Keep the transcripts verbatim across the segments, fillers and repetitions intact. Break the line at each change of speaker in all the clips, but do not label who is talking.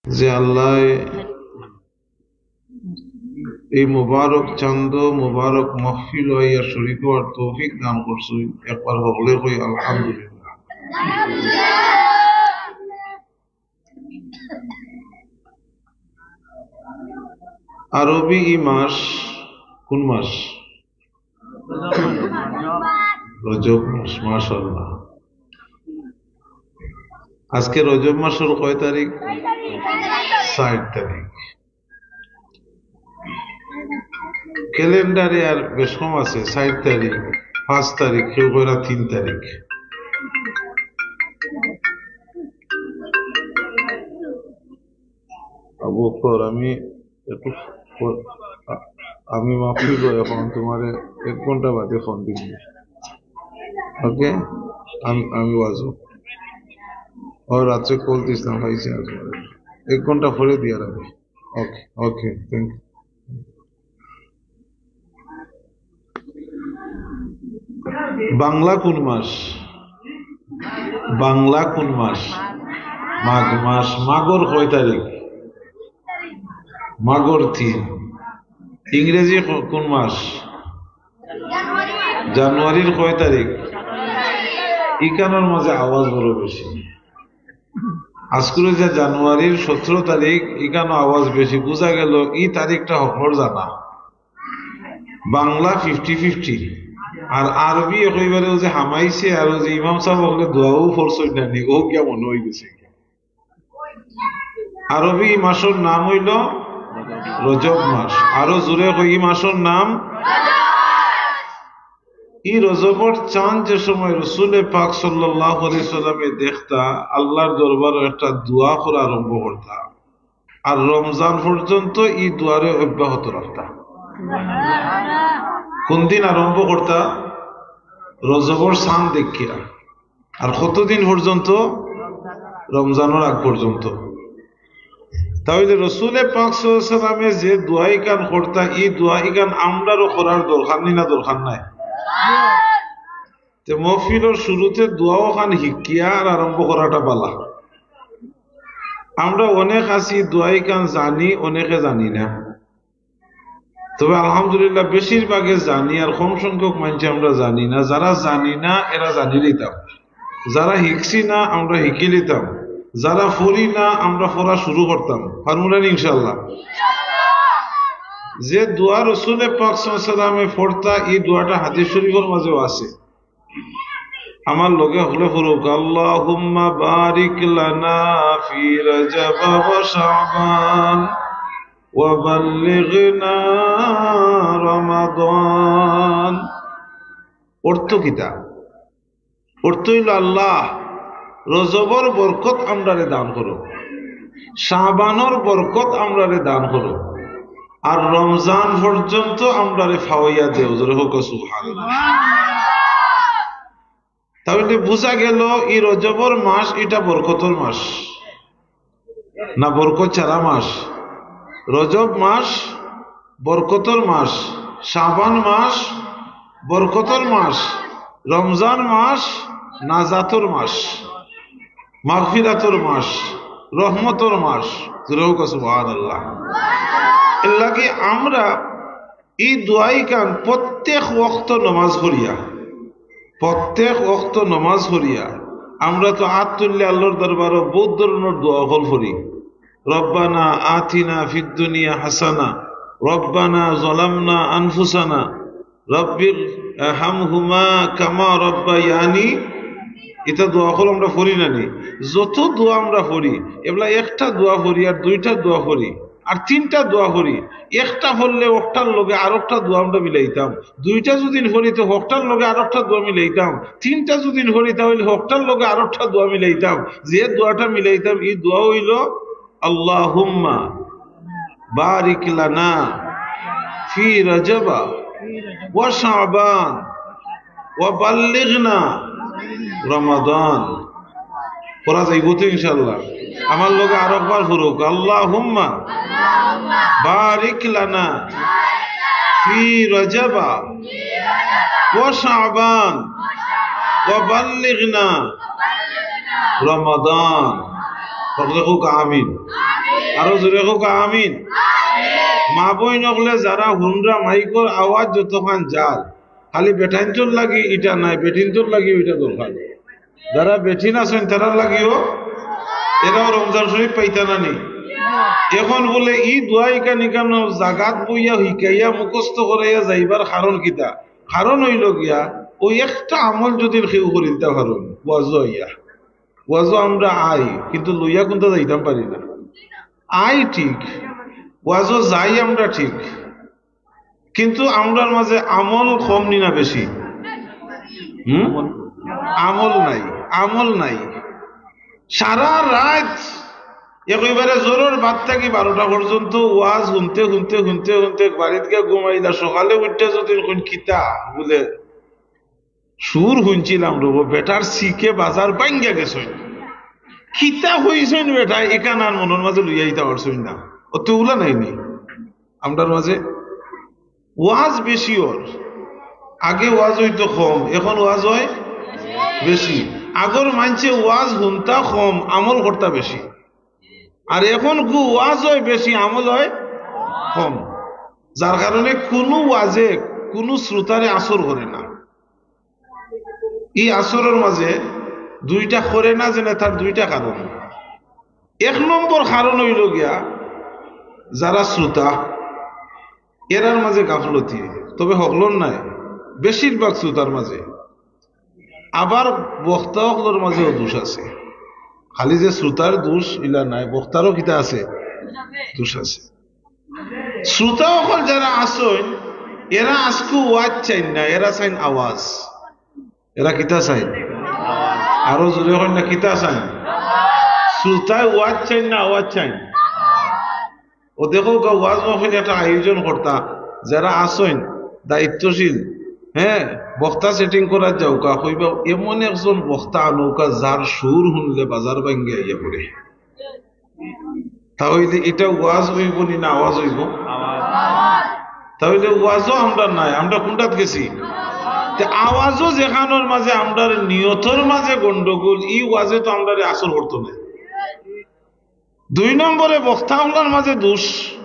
যে আল্লাহ এই মুবারক চান্দ মুবারক মাহফিল হইয়া শরীক হওয়ার তৌফিক দান করছুই। একবার বলে কই আলহামদুলিল্লাহ। আরবি ই মাস কোন মাস? রজব মাস। মাশাআল্লাহ। আজকে রজব মাসের কয় তারিখ? ষাট তারিখ। ক্যালেন্ডারে আর বেশ কম আছে, ষাট তারিখ, পাঁচ তারিখ, কেউ কয় না তিন তারিখ। আবু বকর, আমি একটু আমি মাফি গো, এখন তোমার এক ঘন্টা বাদে ফোন দিন। ওকে, আমি আমি বাজো ও রাত্রে কল দিছিলাম, পাইছি না তোমার, এক ঘন্টা পরে দিয়ে রাখবে। Okay okay, thank you. Bangla কোন মাস? বাংলা কোন মাস? মাঘ মাস। মাঘর কয় তারিখ? মাঘর তিন। ইংরেজি কোন মাস? জানুয়ারির কয় তারিখ? ইকানোর মাঝে আওয়াজ বড় বেশি। আজকুরে যে জানুয়ারির সতেরো তারিখ, ইকানো আওয়াজ বেশি। বোঝা গেল এই তারিখটা হকর জানা। বাংলা ফিফটি ফিফটি, আর আরবি একেবারে যে হামাইছে, আর যে ইমাম সাহেব হলে দোয়াও ফরসই নানি, ও কেমন হয়ে গেছে। আরবি মাসের নাম হইল রজব মাস। আরো জোরে কই মাসের নাম? এই রজবর চাঁদ যে সময় রসুলে পাক সাল্লাল্লাহু আলাইহি সাল্লামে দেখতা, আল্লাহর দরবারে একটা দোয়া করা আরম্ভ করতা, আর রমজান পর্যন্ত এই দোয়ারে অব্যাহত রাখতা। কোন দিন আরম্ভ করতা? রজবর চাঁদ দেখিয়া। আর কতদিন পর্যন্ত? রমজানের আগ পর্যন্ত। তাহলে রসুলে পাক সাল্লাল্লাহু আলাইহি সাল্লামে যে দোয়াই কান করতা, এই দোয়াই কান আমরারও করার দরকার নি না? দরকার নাই? মহফিলের শুরুতে দোয়াও খান শিকিয়া আর আরম্ভ করাটা বালা। আমরা অনেক আছি দোয়াই কান জানি, অনেকে জানি না। তবে আলহামদুলিল্লাহ বেশিরভাগে জানি, আর কম সংখ্যক মানুষ আমরা জানি না। যারা জানি না এরা জানি লিতাম, যারা শিখছি না আমরা শিখি লিতাম, যারা ফরি না আমরা ফরা শুরু করতাম। পারমুলেন ইনশাল্লাহ। যে দোয়া রসুলে পাক সাল্লাল্লাহু আলাইহি সাল্লামে পড়তা, এই দোয়াটা হাদিস শরীফের মাঝেও আছে। আমার লগে হলে ফুরুক, আল্লাহুম্মা বারিক লানা ফি রজব ওয়া শাবান ওয়া বাল্লিগনা রমাদান। অর্থ কিতা? অর্থ হইল আল্লাহ রজবর বরকত আমরারে দান করো, শাবানর বরকত আমরারে দান করো, আর রমজান পর্যন্ত আমরারে ফাওয়াইয়া দেও। জোরে হোক সুবহানাল্লাহ। তাহলে বোঝা গেল এই রজবর মাস এটা বরকতর মাস না বরকত ছাড়া মাস? রজব মাস বরকতর মাস, শাবান মাস বরকতর মাস, রমজান মাস নাজাতর মাস, মাগফিরাতর মাস, রহমতর মাস। সুবহানাল্লাহ। এর লাগে আমরা এই দোয়াই কান প্রত্যেক ওয়াক্ত নামাজ পড়িয়া, প্রত্যেক ওয়াক্ত নামাজ পড়িয়া আমরা তো আত্মুল্লে আল্লাহর দরবারে বহুত ধরনের দোয়া হল করি। রব্বানা আতিনা ফিদ দুনিয়া হাসানা, রব্বানা যালামনা আনফুসানা, রব্বির হামহুমা কামা রব্বায়ানি। এটা দোয়া হল আমরা পড়ি না নি? যত দোয়া আমরা পড়ি, এগুলা একটা দোয়া পড়ি, আর দুইটা দোয়া পড়ি, আর তিনটা দোয়া পড়ি। একটা পড়লে ওটার লগে আর একটা দোয়া আমরা মিলাইতাম, দুইটা যদি পড়ি তো হকটার লগে আর একটা দোয়া মিলাইতাম, তিনটা যদি পড়ি তাহলে হকটার লগে আর একটা দোয়া মিলাইতাম। যে দোয়াটা মিলাইতাম এই দোয়া হইল আল্লাহুম্মা বারিক লানা ফি রজব ওয়া শাবান ওয়া বাল্লিগনা রমাদান। পড়া যাইব তো ইনশাআল্লাহ? আমার লগে আর একবার ফুরুক, আল্লাহুম্মা বারিক লানা ফি রজব ওয়া শাবান ওয়া বাল্লিগনা রমাদান। পড়লে হোক আমিন। আরো জোরে হোক আমিন। মা বই নকলে যারা হুনরা মাইকর আওয়াজ যতক্ষণ যার খালি বেঠাইনটোর লাগি এটা নাই, বেঠিনটোর লাগি ওইটা দরকার। যারা বেঠিন আছেন তারা লাগিও এরাও রমজান শরীফ পাইতা না নি। এখন বলে ই দোয়াই কানি কেন জাগাত বইয়া হিকাইয়া মুখস্থ করাইয়া যাইবার কারণ কিতা? কারণ হইল গিয়া ওই একটা আমল যদি কেউ করিতে পারুন ওয়াজ হইয়া ওয়াজ আমরা আই কিন্তু লইয়া কিন্তু যাইতাম পারি না। আই ঠিক, ওয়াজ যাই আমরা ঠিক, কিন্তু আমরার মাঝে আমল কম নি না বেশি? হম আমল নাই, আমল নাই। সারা রাত একেবারে জোরের বাদ থাকি বারোটা পর্যন্ত ওয়াজ শুনতে শুনতে শুনতে শুনতে বাড়িতে গিয়ে ঘুমাইলা, সকালে উঠতে যদি খিতা বলে সুর শুনছিলাম রব বেটার শিখে বাজার বাঙ্গা গেছেন, খিতা হইছেন বেটা এখান আর মনের মাঝে লইয়াইতে পারছেন না। অতগুলা নাইনি আমরার মাঝে। ওয়াজ বেশি ওর, আগে ওয়াজ হইতো কম, এখন ওয়াজ হয় বেশি। আগর মানছে ওয়াজ শুনতা কম, আমল করতা বেশি। আর এখন কু ওয়াজ হয় বেশি, আমল হয় কম। যার কারণে কোনো ওয়াজে কোনো শ্রোতারে আসর করে না। এই আসরের মাঝে দুইটা করে না জেনে তার দুইটা কারণ। এক নম্বর কারণ হইল গিয়া যারা শ্রোতা এরার মাঝে গাফলতি, তবে হকলন নাই বেশিরভাগ শ্রোতার মাঝে। আবার বক্তা হকলের মাঝেও দোষ আছে, খালি যে শ্রোতার দোষ ইলা নাই, বক্তারও কিতা আছে, দোষ আছে। শ্রোতা হকল যারা আসেন এরা আজকে ওয়াজ চাইন না, এরা চাইন আওয়াজ। এরা কিতা চাইন? আরো জোরে হয় না, কিতা চাইন? শ্রোতায় ওয়াজ চাইন না আওয়াজ চাইন? ও দেখো ওয়াজ মহফিল একটা আয়োজন করতা, যারা আসেন দায়িত্বশীল, হ্যাঁ বক্তা সেটিং করার যাওকা হইবা এমন একজন বক্তা নৌকা যার সুর শুনলে বাজার ভাঙ্গে আইয়া পড়ে। তাহলে এটা ওয়াজ হইব নি না আওয়াজ হইব? তাহলে ওয়াজও আমরা নাই, আমরা কোনটাত গেছি? আওয়াজও যেখানোর মাঝে আমরা নিয়তর মাঝে গন্ডগোল, ই ওয়াজে তো আমরা আসর করতো না। দুই নম্বরে বক্তা হলার মাঝে দোষ।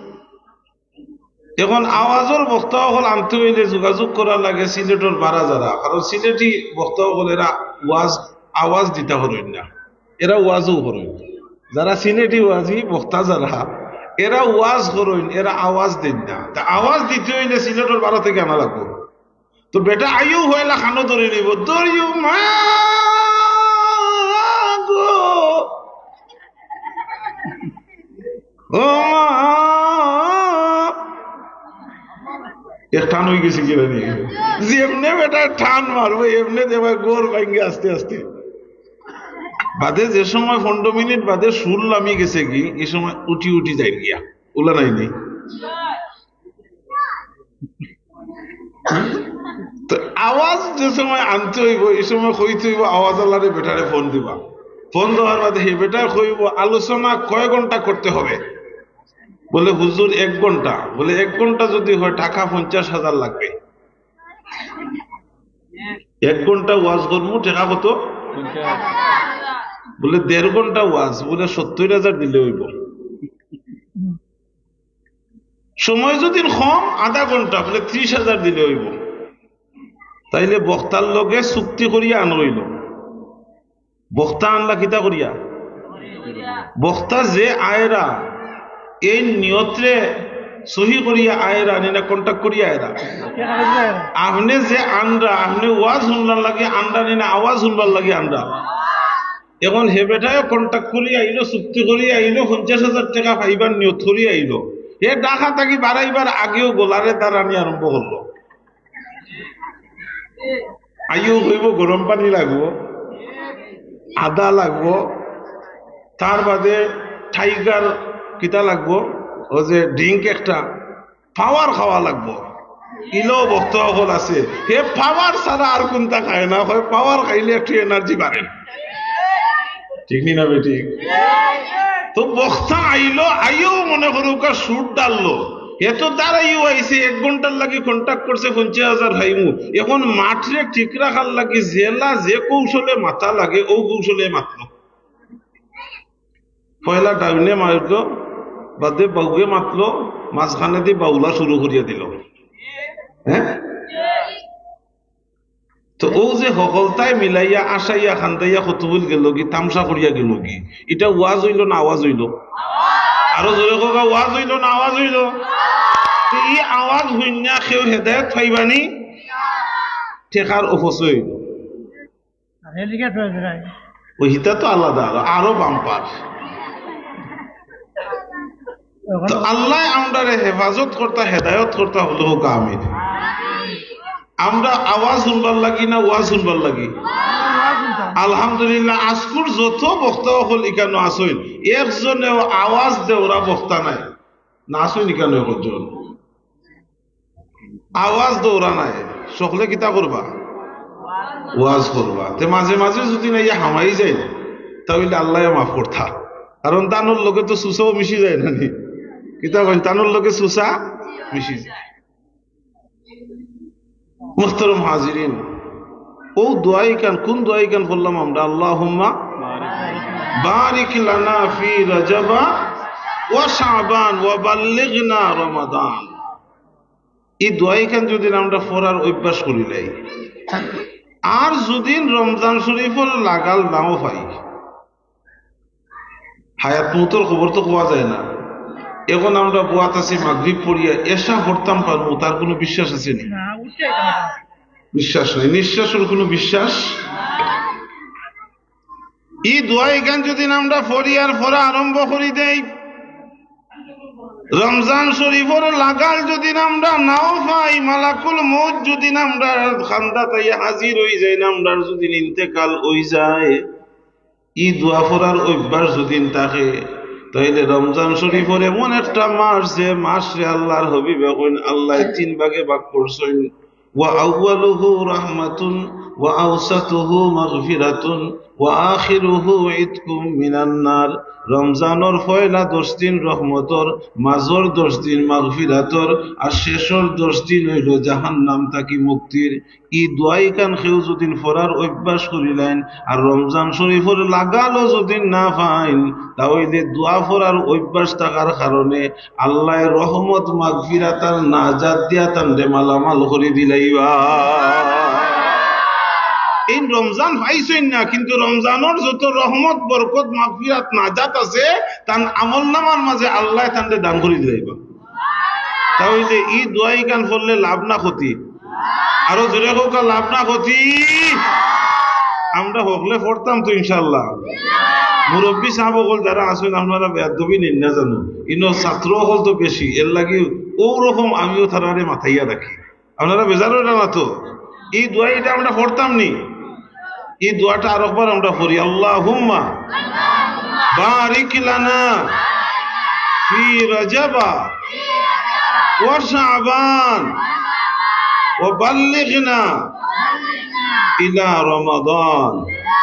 এখন আওয়াজের বক্তা হল আনতে হইলে যোগাযোগ করার লাগে সিলেটর বারা যারা, কারণ সিলেটি বক্তা হল এরা ওয়াজ আওয়াজ দিতে হরেন না, এরা ওয়াজও করেন। যারা সিলেটি ওয়াজি বক্তা যারা এরা ওয়াজ করেন, এরা আওয়াজ দেন না। তা আওয়াজ দিতে হইলে সিলেটর বারা থেকে আনা লাগবো। তো বেটা আয়ু হইলা খানো ধরে নিব, দরিও মা গো ও টান হয়ে গেছে কিনা নিয়ে যে এমনি বেটা টান মারবো এমনি দেবা গোর ভাঙ্গে আস্তে আস্তে বাদে। যে সময় পনেরো মিনিট বাদে সুর লামি গেছে কি এই সময় উঠি উঠি যাই গিয়া ওলা নাই নেই। তো আওয়াজ যে সময় আনতে হইব এই সময় কইতে হইব আওয়াজ আল্লাহরে বেটারে ফোন দিবা। ফোন দেওয়ার বাদে হে বেটার কইব আলোচনা কয় ঘন্টা করতে হবে? বলে হুজুর এক ঘন্টা। বলে এক ঘন্টা যদি হয় টাকা পঞ্চাশ হাজার লাগবে। এক ঘন্টা ওয়াজ করবো টাকা কত? বলে দেড় ঘন্টা ওয়াজ, বলে সত্তর হাজার দিলে হইব। সময় যদি কম আধা ঘন্টা, বলে ত্রিশ হাজার দিলে হইব। তাইলে বক্তার লগে চুক্তি করিয়া আন হইল। বক্তা আনলা কিতা করিয়া? বক্তা যে আয়রা এই নিয়ত্রে সহি করিয়া আয়রা না কন্ট্যাক্ট করিয়া আয়রা। আপনি যে আনরা আপনি ওয়াজ শুনবার লাগে আনরা না আওয়াজ শুনবার লাগে আনরা। এখন হে বেটায় কন্ট্যাক্ট করিয়া আইলো, চুক্তি করিয়া আইলো, পঞ্চাশ হাজার টাকা পাইবার নিয়ত করিয়া আইলো। হে ডাকা থাকি বাড়াইবার আগেও গোলারে দাঁড়ানি আরম্ভ করলো। আইও হইব গরম পানি লাগবো, আদা লাগবো, তার বাদে টাইগার কিতা লাগবো ও যে ড্রিঙ্ক একটা পাওয়ার খাওয়া লাগবো। ইলো ভক্ত সকল আছে হে পাওয়ার ছাড়া আর কোনটা খায় না, হয় পাওয়ার খাইলে একটু এনার্জি বাড়ে। ঠিক নি না বেটি? তো বক্তা আইলো, আইও মনে করুক সুর ডাললো, এত দাঁড়াইও আইসে এক ঘন্টার লাগে কন্ট্যাক্ট করছে পঞ্চাশ হাজার হাইমু। এখন মাঠে ঠিক রাখার লাগে জেলা যে কৌশলে মাথা লাগে ও কৌশলে মাতলো। পয়লা ডাউনে মারলো, বাদে বাউকে মাতলো, মাঝখানে দিয়ে বাউলা শুরু করিয়া দিল। হ্যাঁ, তো ও যে সকলতাই মিলাইয়া আসাইয়া খান্দাইয়া কতবুল গেল কি, তামসা করিয়া গেল কি, এটা ওয়াজ হইল না আওয়াজ হইল? আরো জোরে কোকা, ওয়াজ হইল না আওয়াজ হইল? এই আওয়াজ হইনা কেউ হেদায়ত পাইবানি, ঠেকার অপচয় হইল। ওই হিতা তো আলাদা, আরো বাম্পার। তো আল্লাহ আমরা হেফাজত করতা, হেদায়ত করতা হলো হোক আমিন। আমরা আওয়াজ শুনবার লাগি না ওয়াজ শুনবার লাগি? আলহামদুলিল্লাহ, আজকুর যত বক্তা হল ইকানো আসইন, একজনেও আওয়াজ দেওরা বক্তা নাই না, আসইন ইকানো একজন আওয়াজ দৌড়া নাই। সকলে কিতা করবা? ওয়াজ করবা। তে মাঝে মাঝে যদি না ইয়া হামাই যায় তাহলে আল্লাহ মাফ করতা, কারণ তানোর লোকে তো সুসাও মিশি যায় না নি, কিতা কইন, তানোর লোকে সুসা মিশি যায়। মুহতারাম হাজিরিন, ও দোয়াই কান, কোন দোয়াই কান বললাম আমরা? আল্লাহুম্মা বারিক লানা ফি রাজাবা ওয়া শাবান ওয়া বাল্লিগনা রমাদান। এই দোয়াই কান যদি আমরা পড়ার অভ্যাস করিলাই, আর যদি রমজান শরীফের লাগাল নাও পাই, হায়াত মৌতের খবর তো পাওয়া যায় না। এখন আমরা বুয়াত আছি, মাগরিব পড়িয়া এসা পড়তাম পারবো, তার কোনো বিশ্বাস আছে নি? বিশ্বাস নাই। নিঃশ্বাসের কোনো বিশ্বাস। এই দোয়াই গান যদি আমরা পড়ি আর পড়া আরম্ভ করি দেই, রমজান শরীফের লাগাল যদি আমরা নাও পাই, মালাকুল মউত যদি আমরা খান্দা তাইয়া হাজির হই যায়, আমরা যদি ইন্তেকাল হই যায়, ই দোয়া পড়ার অভ্যাস যদি থাকে, তাইলে রমজান শরীফের এমন একটা মাস, যে মাস রে আল্লাহর হাবিব কইন আল্লাহ তিন ভাগে ভাগ করছেন, ওয়া আউয়ালুহু রাহমাতুন ওয়া আওসাতুহু মাগফিরাতুন ওয়া আখিরুহু ইতকুম মিনান নার। রমজানের পয়লা দশ দিন রহমতর, মাঝর দশ দিন মাগফিরাতর, আর শেষর দশ দিন হইল জাহান্নাম থাকি মুক্তির। ই দোয়াই কান কেউ যদি পড়ার অভ্যাস করিলেন, আর রমজান শরীফের লাগালো যদি না পাইন, তাহলে দোয়া পড়ার অভ্যাস থাকার কারণে আল্লাহ রহমত মাগফিরাত আর নাজাত দিয়া তান্ডে মালামাল করে দিলাইবা। এই রমজান পাইছেন না, কিন্তু রমজানের যত রহমত বরকত মাগফিরাত নাজাত আছে, তার আমল নামার মাঝে আল্লাহ তান্ডে দান করে দিলাইবা। তাহলে এই দোয়াই কান পড়লে লাভ না ক্ষতি? আরো জোরে হোক, লাভ না ক্ষতি? আমরা হকলে পড়তাম তো ইনশাল্লাহ। মুরব্বী সাহেব হল যারা আসেন, আপনারা বেদবি নিন না জানো, ইনো ছাত্র হল তো বেশি, এর লাগে ও রকম আমিও তারারে মাথাইয়া রাখি। আপনারা বেজার হইল না তো? এই দোয়াইটা আমরা পড়তাম নি, এই দোয়াটা আরেকবার আমরা পড়ি, আল্লাহুম্মা বারিক লানা ফি রাজাবা ওয়া শাবান ওয়া বাল্লিগনা ইলা রমাদান।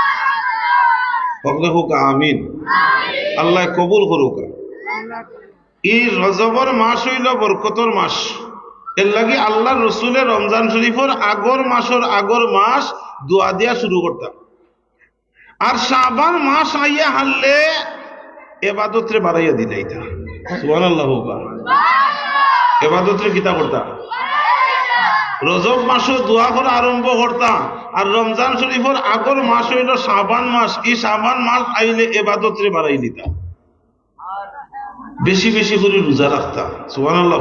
সকলে হোক আমিন। আল্লাহ কবুল করুক। এই রজবর মাস হইল বরকতর মাস, এর লাগি আল্লাহ রসুলের রমজান শরীফের আগর মাসের আগর মাস দোয়া দিয়া শুরু করতাম, আর শাবান মাস আইয়া হারলে এবাদতরে বাড়াইয়া দিলাইতা। সুবহানাল্লাহ। এবাদতরে কিতা করতাম? রজব মাসও দোয়া করা আরম্ভ করতাম, আর রমজান শরীফের আগর মাস হইল শাবান মাস, এই শাবান মাস আইলে এবাদতরে বাড়াই দিতাম, বেশি বেশি করে রোজা রাখতাম। সুবহানাল্লাহ।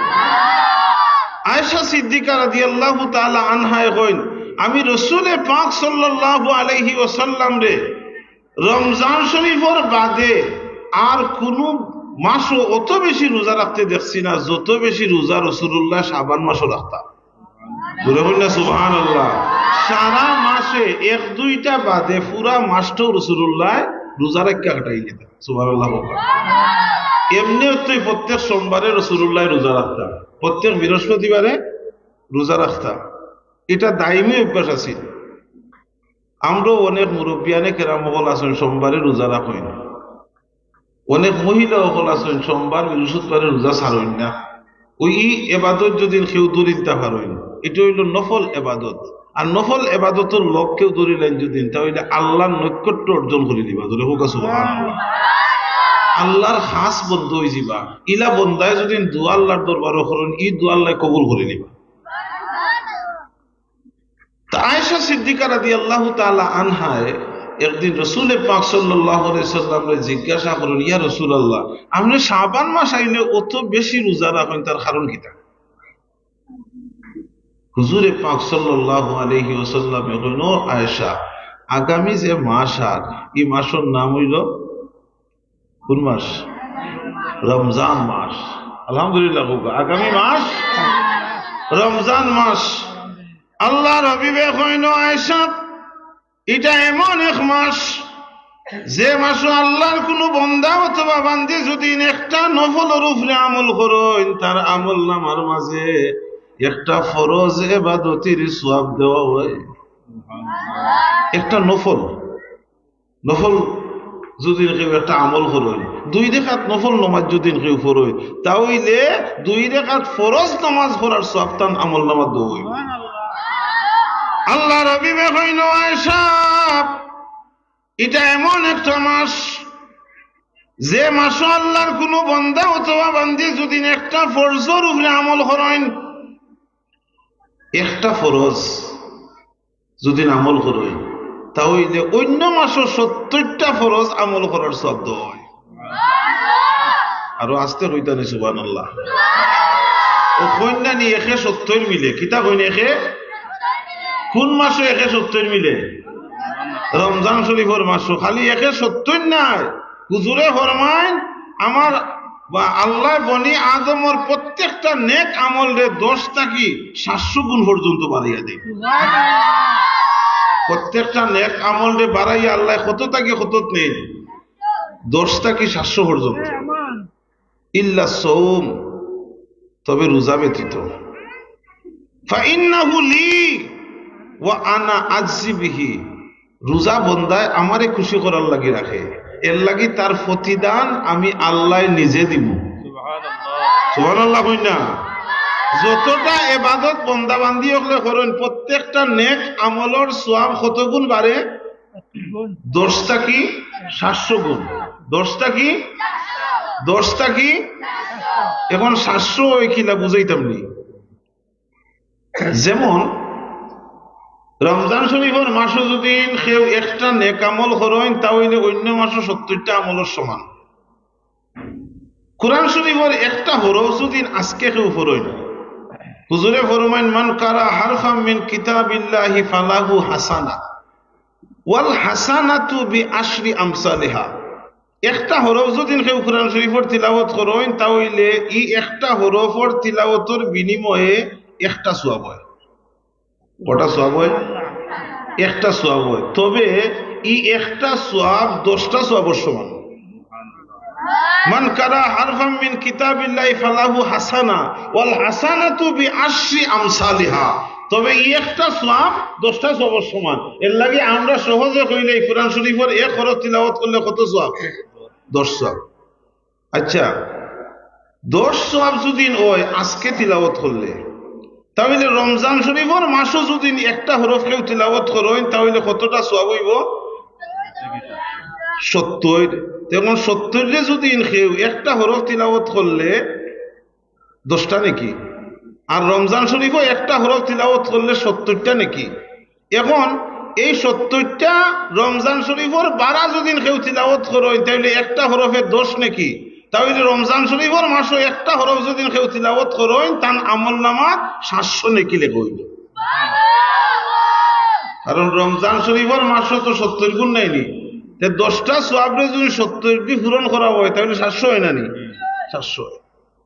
আয়েশা সিদ্দিকা রাদিয়াল্লাহু তাআলা আনহা কইন, আমি রাসূলে পাক সাল্লাল্লাহু আলাইহি ওয়াসাল্লাম রে রমজান শরীফের বাদে আর কোন মাসও অত বেশি রোজা রাখতে দেখছি না, যত বেশি রোজা রাসূলুল্লাহ শাবান মাসও রাখতাম। বলে বললেন সুবহানাল্লাহ। সারা মাসে এক দুইটা বাদে পুরা মাসটাও রাসূলুল্লাহ রোজা রাখা কাটাই দিতেন। সুবহানাল্লাহ। এমনিও তো প্রত্যেক সোমবারে রাসূলুল্লাহ রোজা রাখতাম, প্রত্যেক বৃহস্পতিবারে রোজা রাখতাম, এটা দায়মি অভ্যাস আছে। আমরাও অনেক মুরব্বিয়ানে কেরাম হল আছেন সোমবারে রোজা রাখেন, অনেক মহিলা হল আছেন সোমবার বৃহস্পতিবারে রোজা ছাড়েন না। ওই এবাদত যদি কেউ দরিদ্রা পারেন, এটা হইল নফল এবাদত, আর নফল এবাদতের লোক কেউ ধরিলেন যদি, তাহলে আল্লাহর নৈকট্য অর্জন করে দিবা। ধরে হোক সুবহানাল্লাহ। আল্লাহর খাস বন্ধু হয়ে যাবা ইলা বন্দায় যদি দোয়া আল্লাহর দরবারে করেন ই দোয়া আল্লাহ কবুল করে নিবা। তা আয়েশা সিদ্দিকা রাদিয়াল্লাহু তাআলা আনহায় একদিন রাসূল পাক সাল্লাল্লাহু আলাইহি সাল্লামকে জিজ্ঞাসা করেন, ইয়া রাসূলুল্লাহ, আপনি শাবান মাস আইলে অত বেশি রোজা রাখেন, তার কারণ কি? হুজুরে পাক সাল্লাল্লাহু আলাইহি ওয়াসাল্লাম বলেন, ও আয়েশা, আগামী যে মাস আর এই মাসের নাম হইল কোন মাস? রমজান মাস। আলহামদুলিল্লাহ, আগামী মাস রমজান মাস। আল্লাহর হাবিবে কইন, আয়েশা, এটা এমন এক মাস যে মাস আল্লাহর কোন বান্দা অথবা বান্দী যদি একটা নফলের উপরে আমল করেন, তার আমল নামার মাঝে একটা ফরজ ইবাদতের সওয়াব দেওয়া হয়। একটা নফল নফল যদি কেউ একটা আমল করেন, দুই রেখাত নফল নামাজ যদি কেউ পড়ে, তাহলে দুই রেখাত ফরজ নামাজ পড়ার সওয়াব তার আমল নামা দেওয়া হয়। আল্লাহর হাবিবে কইল, আয়েশা, এটা এমন একটা মাস যে মাস আল্লাহর কোন বান্দা অথবা বান্দী যদি একটা ফরজের উপরে আমল করেন, একটা ফরজ যদি আমল করেন, তাহলে অন্য মাসে সত্তরটা ফরজ আমল করার শব্দ হয়। আরো আসতে হইতানি সুবহানাল্লাহ। ও কন্যা নি একে সত্তর মিলে কিতা কইন, একে কোন মাসে একে সত্তর মিলে? রমজান শরীফের মাসে। খালি একে সত্তর নাই, হুজুরে ফরমাইন আমার বা আল্লাহ বনি আদমর প্রত্যেকটা নেক আমল রে দশ থাকি সাতশো গুণ পর্যন্ত বাড়াইয়া দেয়। প্রত্যেকটা নেক আমল রে বাড়াইয়া আল্লাহ কত থাকি কত নেই, দশ থাকি সাতশো পর্যন্ত। ইল্লা সওম, তবে রোজা ব্যতীত। ফাইন্নাহু লি ওয়া আনা আজজি বিহি, রোজা বন্দায় আমারে খুশি করার লাগি রাখে, এর লাগি তার প্রতিদান আমি আল্লাহ নিজে দিব। সুবহানাল্লাহ কই না? যতটা ইবাদত বন্দা বান্দি হলে করেন, প্রত্যেকটা নেক আমলের সওয়াব কত গুণ বাড়ে? দশটা কি সাতশো গুণ। দশটা কি দশটা কি এখন সাতশো ওই কিলা বুঝাইতাম নি। যেমন রমজান শরীফের মাসে যদি কেউ একটা নেক আমল করেন, তাহলে অন্য মাসে সত্তরটা আমলের সমান। কোরআন শরীফের একটা হরফ যদি আজকে কেউ পড়েন, হুজুরে ফরমাইন, মান কারা হারফাম মিন কিতাবিল্লাহি ফালাহু হাসানা ওয়াল হাসানাতু বিআশরি আমসালিহা। একটা হরফ যদি কেউ কোরআন শরীফের তিলাওয়াত করেন, তাহলে এই একটা হরফের তিলাওয়াতের বিনিময়ে একটা সওয়াব হয়। কটা সওয়াব হয়? একটা সওয়াব হয়। তবে এই একটা সওয়াব দশটা সওয়াবের সমান। মান কারা হারফাম মিন কিতাবিল্লাহি ফালাহু হাসানা ওয়াল হাসানাতু বিআশরি আমসালিহা। তবে এই একটা সওয়াব দশটা সওয়াবের সমান। এর লাগি আমরা সহজে কইলে কোরআন শরীফের এক হরফ তিলাওয়াত করলে কত সওয়াব? দশ সওয়াব। আচ্ছা, দশ সওয়াব যদি হয় আজকে তিলাওয়াত করলে, তাহলে রমজান শরীফের মাসও যদি একটা হরফ কেউ তিলাওয়াত করেন, তাহলে কতটা সওয়াব হইব? সত্তর। তেমন সত্তরে যদি কেউ একটা হরফ তিলাওয়াত করলে দশটা নাকি, আর রমজান শরীফও একটা হরফ তিলাওয়াত করলে সত্তরটা নাকি। এখন এই সত্তরটা রমজান শরীফের বারা যদি কেউ তিলাওয়াত করেন, তাহলে একটা হরফের দশ নাকি। তাহলে রমজান শরীফের মাসও একটা হরফ যদি কেউ তিলাওয়াত করেন, তার আমল নামাত সাতশো নাকি লেখা হইল। কারণ রমজান শরীফের মাসও তো সত্তর গুণ নাইনি, দশটা সোয়াবরে যদি সত্তর কি পূরণ করা হয়, তাহলে সাতশো হয় না নি? সাতশো হয়।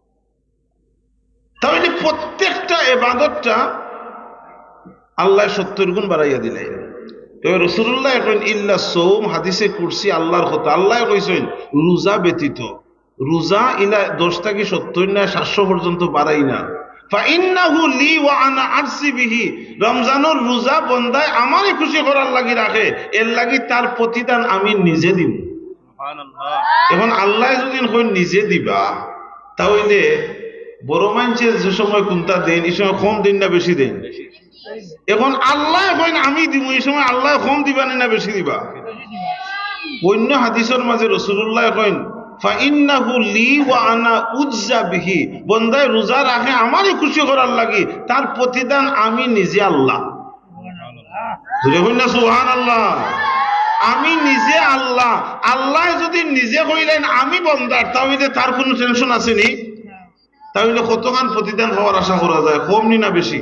তাহলে প্রত্যেকটা ইবাদতটা আল্লাহ সত্তর গুণ বাড়াইয়া দিলেন। তবে রাসূলুল্লাহ এখন ইল্লা সওম, হাদিসে কুরসি আল্লাহর কথা। আল্লাহ কইছেন রোজা ব্যতীত, রোজা ইলা দশটা কি সত্তর না সাতশো পর্যন্ত বাড়াই না। ফাইন্নাহু লি ওয়া আনা আরসি বিহি, রমজানের রোজা বন্দায় আমারই খুশি করার লাগি রাখে, এর লাগি তার প্রতিদান আমি নিজে দিব। সুবহানাল্লাহ। এখন আল্লাহ যদি কই নিজে দিবা, তাহলে বড় মানুষে যে সময় কোনটা দেন, এই সময় কম দিন না বেশি দেন? এখন আল্লাহ কইন আমি দিব, এই সময় আল্লাহ কম দিবা না বেশি দিবা? অন্য হাদিসের মাঝে রাসূলুল্লাহ কইন ফাইন্নাহু লি ওয়া আনা উজ্জা বিহি, বন্দায় রোজা রাখে আমারই খুশি করার লাগি, তার প্রতিদান আমি নিজে আল্লাহ। সুবহানাল্লাহ। আমি নিজে আল্লাহ। আল্লাহ যদি নিজে কইলেন আমি বন্দার, তাহলে তার কোনো টেনশন আসেনি? তাহলে কতখান প্রতিদান হওয়ার আশা করা যায়? কম নি না বেশি?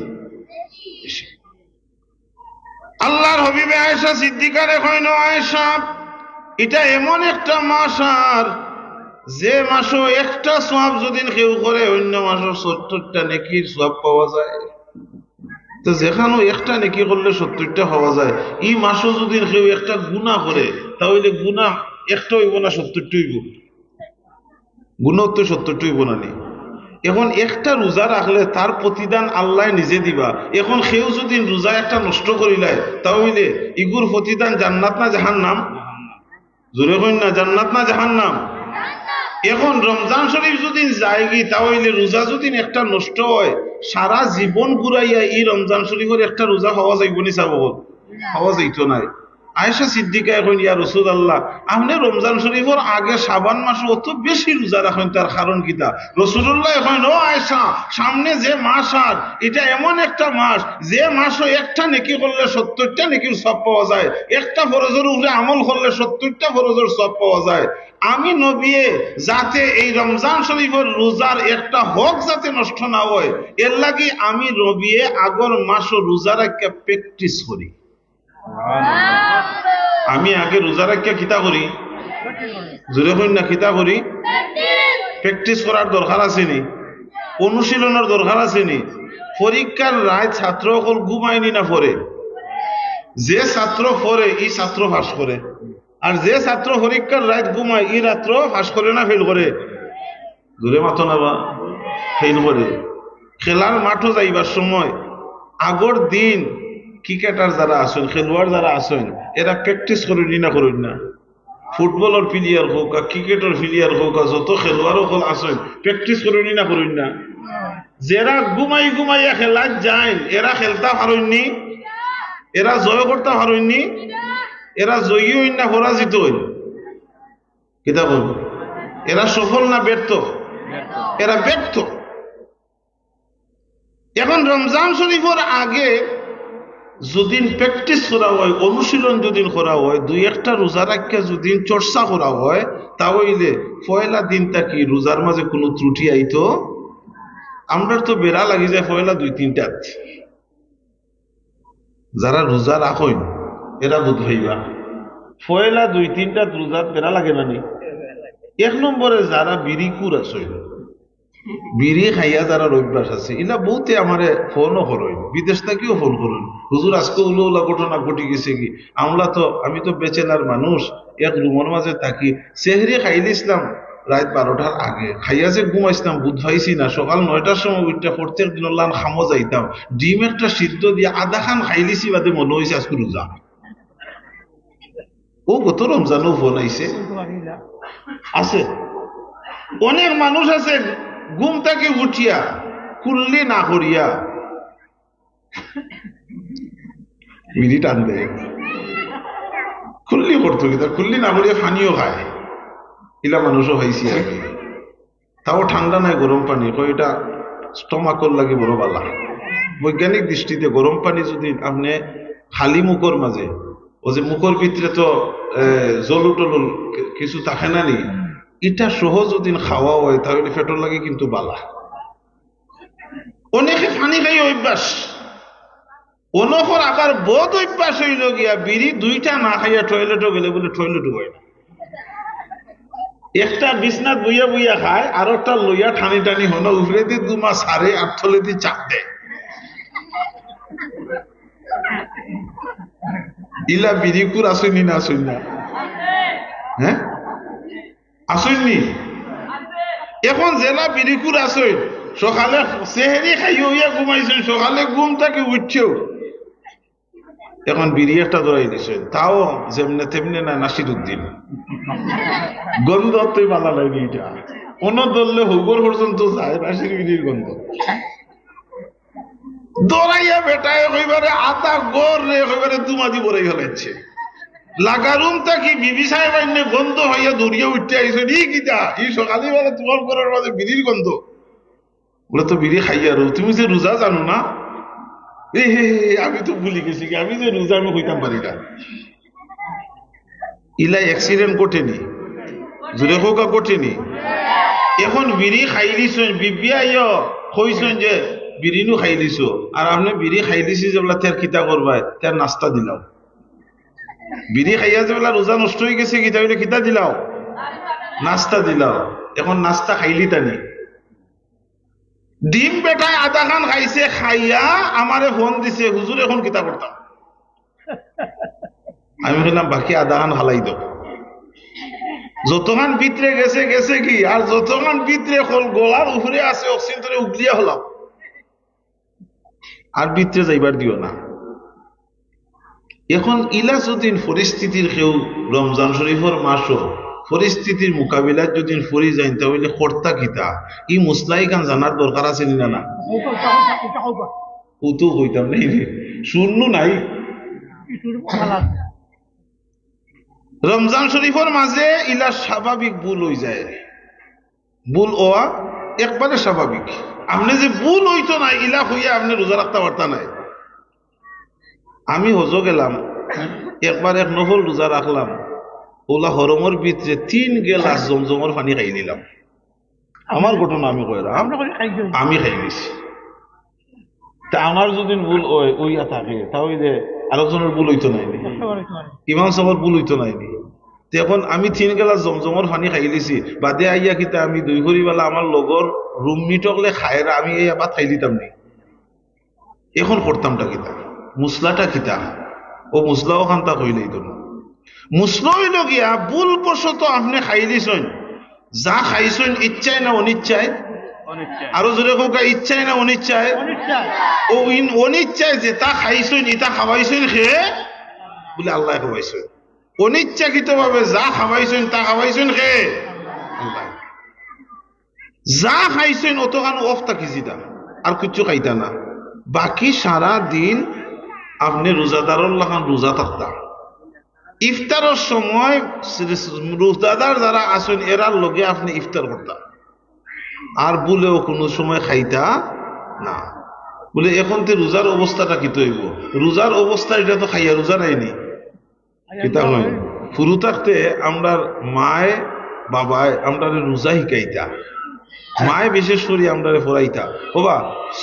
আল্লাহর হবিবে আয়েশা সিদ্দিকারে কইন, আয়েশা এটা এমন একটা মাস, আর যে মাসও একটা সওয়াব যদি কেউ করে অন্য মাসের সত্তরটা নেকির সওয়াব পাওয়া যায়। তো যেখানে একটা নেকি করলে সত্তরটা পাওয়া যায়, এই মাসও যদি কেউ একটা গুনাহ করে, তাহলে গুনাহ একটা হইব না সত্তরটা হইব? গুনাহ তো সত্তরটা হইব না নি? এখন একটা রোজা রাখলে তার প্রতিদান আল্লাহ নিজে দিবা। এখন কেউ যদি রোজা একটা নষ্ট করিলে, তাহলে ইগুর প্রতিদান জান্নাত না জাহান্নাম? জোরে কইন না, জান্নাত না জাহান্নাম? এখন রমজান শরীফ যদি যায়গি, তাহলে রোজা যদি একটা নষ্ট হয়, সারা জীবন ঘুরাইয়া এই রমজান শরীফের একটা রোজা হওয়া যাইব নি? চাব হওয়া যাইতো নাই। আয়েশা সিদ্দিকা কইন, ইয়া রাসূলুল্লাহ, আপনি রমজান শরীফের আগে শাবান মাসে অত বেশি রোজা রাখেন, তার কারণ কিটা? রাসূলুল্লাহ কইন, ও আয়েশা, সামনে যে মাস, আর এটা এমন একটা মাস, যে মাসও একটা নেকি করলে সত্তরটা নেকির সওয়াব পাওয়া যায়, একটা ফরজের উপরে আমল করলে সত্তরটা ফরজের সওয়াব পাওয়া যায়। আমি নবী যাতে এই রমজান শরীফের রোজার একটা হক যাতে নষ্ট না হয়, এর লাগি আমি নবী আগর মাসও রোজা রাখিয়া প্র্যাকটিস করি। আমি আগে রোজা রাখিয়া কিতা করি? জোরে কইন না, কিতা করি? প্র্যাকটিস করার দরকার আছে নি? অনুশীলনের দরকার আছে নি? পরীক্ষার রায় ছাত্র সকল ঘুমায়নি না পড়ে? যে ছাত্র পড়ে এই ছাত্র পাস করে, আর যে ছাত্র পরীক্ষার রাত ঘুমায় এই রাত্র পাস করে না ফেল করে? জোরে মাথো না বা, ফেল করে। খেলার মাঠও যাইবার সময় আগর দিন ক্রিকেটার যারা আসেন, খেলোয়াড় যারা আসেন, এরা প্র্যাকটিস করেন না করেন না? ফুটবলের প্লেয়ার হোক আর ক্রিকেটের প্লেয়ার হোক, আর যত খেলোয়াড় সকল আসেন, প্র্যাকটিস করেন না করেন না? যারা ঘুমাই ঘুমাইয়া খেলার যায়, এরা খেলতে পারেননি? এরা জয় করতে পারেননি? এরা জয়ী হইন না পরাজিত হইন? কিতা বল? এরা সফল না ব্যর্থ? এরা ব্যর্থ। এখন রমজান শরীফের আগে যদি প্র্যাকটিস করা হয়, অনুশীলন যদি করা হয়, দুই একটা রোজা রাখিয়া যদি চর্চা করা হয়, তাহলে পয়লা দিনটা কি রোজার মাঝে কোনো ত্রুটি আইতো? আমরা তো বেড়া লাগি যায় পয়লা দুই তিনটাত। যারা রোজা রাখেন এরা বুধ ভাইবা, পয়লা দুই তিনটা রোজাত বেড়া লাগে না নি? এক নম্বরে যারা বিড়ি কুর আছে, বিড়ি খাইয়া যারা অভ্যাস আছে, এলা বহুতে আমারে ফোনও করেন, বিদেশ থেকেও ফোন করেন, হুজুর আজকে উলো উলা ঘটনা ঘটি গেছে কি? আমরা তো, আমি তো বেচেলার মানুষ, এক রুমের মাঝে থাকি, সেহরি খাইলে ইসলাম রাত বারোটার আগে, খাইয়া যে ঘুমাইছিলাম বুধ ভাইছি না, সকাল নয়টার সময় উঠটা প্রত্যেক দিন লান খামো যাইতাম, ডিম একটা সিদ্ধ দিয়ে আধা খান খাইলিছি, বাদে মনে হয়েছে আজকে রোজা। ও গত রমজানও ফোন আইছে আছে। অনেক মানুষ আছে ঘুম থেকে উঠিয়া কুল্লি না করিয়া বিড়ি টান দেয়, কুল্লি করতো কি, কুল্লি না করিয়া পানিও খায়। ইলা মানুষও হয়েছি আগে, তাও ঠান্ডা নাই গরম পানি, কয় এটা স্টমাকর লাগে বড় বালা। বৈজ্ঞানিক দৃষ্টিতে গরম পানি যদি আপনি খালি মুখর মাঝে, ও যে মুখর ভিতরে তো জলু টলুল কিছু থাকে না নি, এটা সহজ যদি খাওয়া হয় তাহলে পেটর লাগে কিন্তু বালা। অনেকে পানি খাই অভ্যাস, অনকর আবার বোধ অভ্যাস হইল গিয়া বিড়ি দুইটা না খাইয়া টয়লেটও গেলে বলে টয়লেটও হয় না। একটা বিছনাত বইয়া বইয়া খায়, আর একটা লইয়া টানি টানি হন উপরে দিয়ে দুমা সারে আর থলে দিয়ে চাপ দেয়। ইলা বিড়িকুর আসেনি না আসেন না? হ্যাঁ আসেননি? এখন জেলা বিড়িকুর আসেন, সকালে সেহেরি খাইয়ে হইয়া ঘুমাইছেন, সকালে ঘুম থেকে উঠছেও, এখন বিড়ি একটা ধরাই দিছে, তাও যেমনে তেমনি না নাসির উদ্দিন গন্ধ তুই ভালো লাগে, এটা অন্য ধরলে হুগর পর্যন্ত যায় নাসির বিড়ির গন্ধ। দৌড়াইয়া বেটায় হইবারে আতা গড় রে হইবারে দুমাদি বড়াই ফেলাচ্ছে। লাগারুম থাকি বিবি সাহেব আইনে গন্ধ হইয়া দৌড়িয়া উঠতে আইসো নি কিতা এই সকালে বেলা তোমার ঘরের মাঝে বিড়ির গন্ধ বলে তো বিড়ি খাই আর তুমি যে রোজা জানো না এ হে আমি তো ভুলি গেছি আমি যে রোজা আমি হইতাম পারি না ইলা অ্যাক্সিডেন্ট ঘটেনি জোরে হোকা ঘটেনি এখন বিড়ি খাই দিছেন বিবি আইয় কইছেন যে বিড়িনু খাই দিছো আর আপনি বিড়ি খাই দিছি যেগুলা তার খিতা করবাই তার নাস্তা দিলাম বিড়ি খাইয়া যেগুলা রোজা নষ্ট হয়ে গেছে কিতা হইলে খিতা দিলাও নাস্তা দিলাও এখন নাস্তা খাইলি তানি ডিম বেটায় আধা খান খাইছে খাইয়া আমারে ফোন দিছে হুজুর এখন কিতা করতাম আমি বললাম বাকি আধা খান হালাই দাও যতখান ভিতরে গেছে গেছে কি আর যতখান ভিতরে হল গলার উপরে আছে অক্সিজেন ধরে উগলিয়া হলাম আর ভিতরে যাইবার দিও না এখন ইলাসুদ্দিন পরিস্থিতির কেউ রমজান শরীফের মাসও পরিস্থিতির মোকাবিলায় যদি ফরি যাই তাহলে কর্তা কিতা ই মুসলাই গান জানার দরকার আছে না না ও তো হইতাম নাই শূন্য নাই রমজান শরীফের মাঝে ইলা স্বাভাবিক ভুল হয়ে যায় ভুল ওয়া একবারে স্বাভাবিক আপনি যে ভুল হইতো না ইলা হইয়া আপনি রোজা রাখতে পারতা নাই আমি হজ গেলাম একবার এক নফল রোজা রাখলাম ওলা হরমর ভিতরে তিন গেলাস জমজমর পানি খাই দিলাম আমার ঘটনা আমি কইলাম আমি খাই গেছি তা আমার যদি ভুল ওইয়া থাকে তাহলে আরেকজনের ভুল হইতো নাই ইমাম সাহেবের ভুল হইতো নাই এখন আমি তিন গেলাস জমজমর পানি খাই দিছি বাদে আইয়া কিতা আমি দুই ঘড়ি বেলা আমার লগর রুমমিটকলে খায়রা আমি এই আবার খাই দিতাম নি এখন করতামটা কিতা মুসলাটা কিতা ও মুসলাও খান্তা কইলেই তো মুসলা হইল গিয়া ভুল বশত আপনি খাই দিছেন যা খাইছেন ইচ্ছায় না অনিচ্ছায় আরো জোরে কোকা ইচ্ছায় না অনিচ্ছায় ও অনিচ্ছায় যে তা খাইছেন ইটা খাওয়াইছেন খেয়ে বলে আল্লাহ খাওয়াইছেন অনিচ্ছাকৃত ভাবে যা খাওয়াইছেন তা খাওয়াইছেন খেয়ে আল্লাহ যা খাইছেন অতখান অফ থাকি জিতা আর কিছু খাইতা না বাকি সারা দিন আপনি রোজাদারের লাগান রোজা থাকতা ইফতারের সময় রোজাদার যারা আছেন এরার লগে আপনি ইফতার করতাম আর বলেও কোনো সময় খাইতা না বলে এখন তো রোজার অবস্থাটা কি তৈব রোজার অবস্থা এটা তো খাইয়া রোজা নাইনি কিতা হয় ফুরু থাকতে আমরা মায় বাবায় আমরা রোজা শিকাইতা মায় বিশেষ করে আমরা ফরাইতা বাবা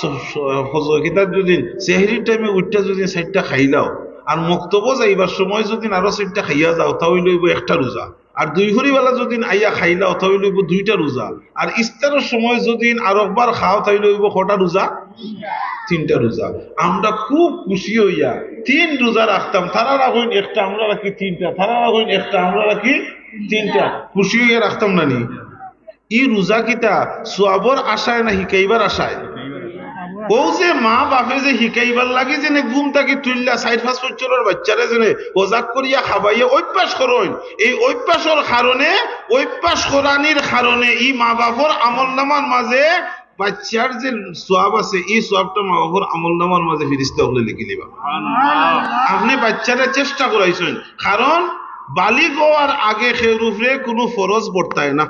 কিতাব যদি সেহরির টাইমে উঠটা যদি সাইডটা খাইলাও আর মক্তব যাইবার সময় যদি আরো সাইডটা খাইয়া যাও তাহলে লইব একটা রোজা আর দুই ঘড়িবেলা যদি আইয়া খাইলাও তাহলে লইব দুইটা রোজা আর ইফতারের সময় যদি আর একবার খাও তাহলে লইব কটা রোজা তিনটা রোজা আমরা খুব খুশি হইয়া তিন রোজা রাখতাম তারা রাখুন একটা আমরা রাখি তিনটা তারা রাখুন একটা আমরা রাখি তিনটা খুশি হইয়া রাখতাম না নি ই রোজা কিতা সোয়াবর আশায় না শিকাইবার আশায় ও যে মা বাপে যে শিকাইবার লাগে যেনে ঘুম থাকি তুললা চার পাঁচ বছরের বাচ্চারে যেনে ওজাক করিয়া খাবাইয়া অভ্যাস করেন এই অভ্যাসের কারণে অভ্যাস করানির কারণে ই মা বাপর আমল নামার মাঝে বাচ্চার যে সোয়াব আছে এই সোয়াবটা মা বাপর আমল নামার মাঝে ফিরিস্তা হলে লিখে নিবা আপনি বাচ্চারা চেষ্টা করাইছেন কারণ বালিগ হওয়ার আগে খের উপরে কোনো ফরজ বর্তায় না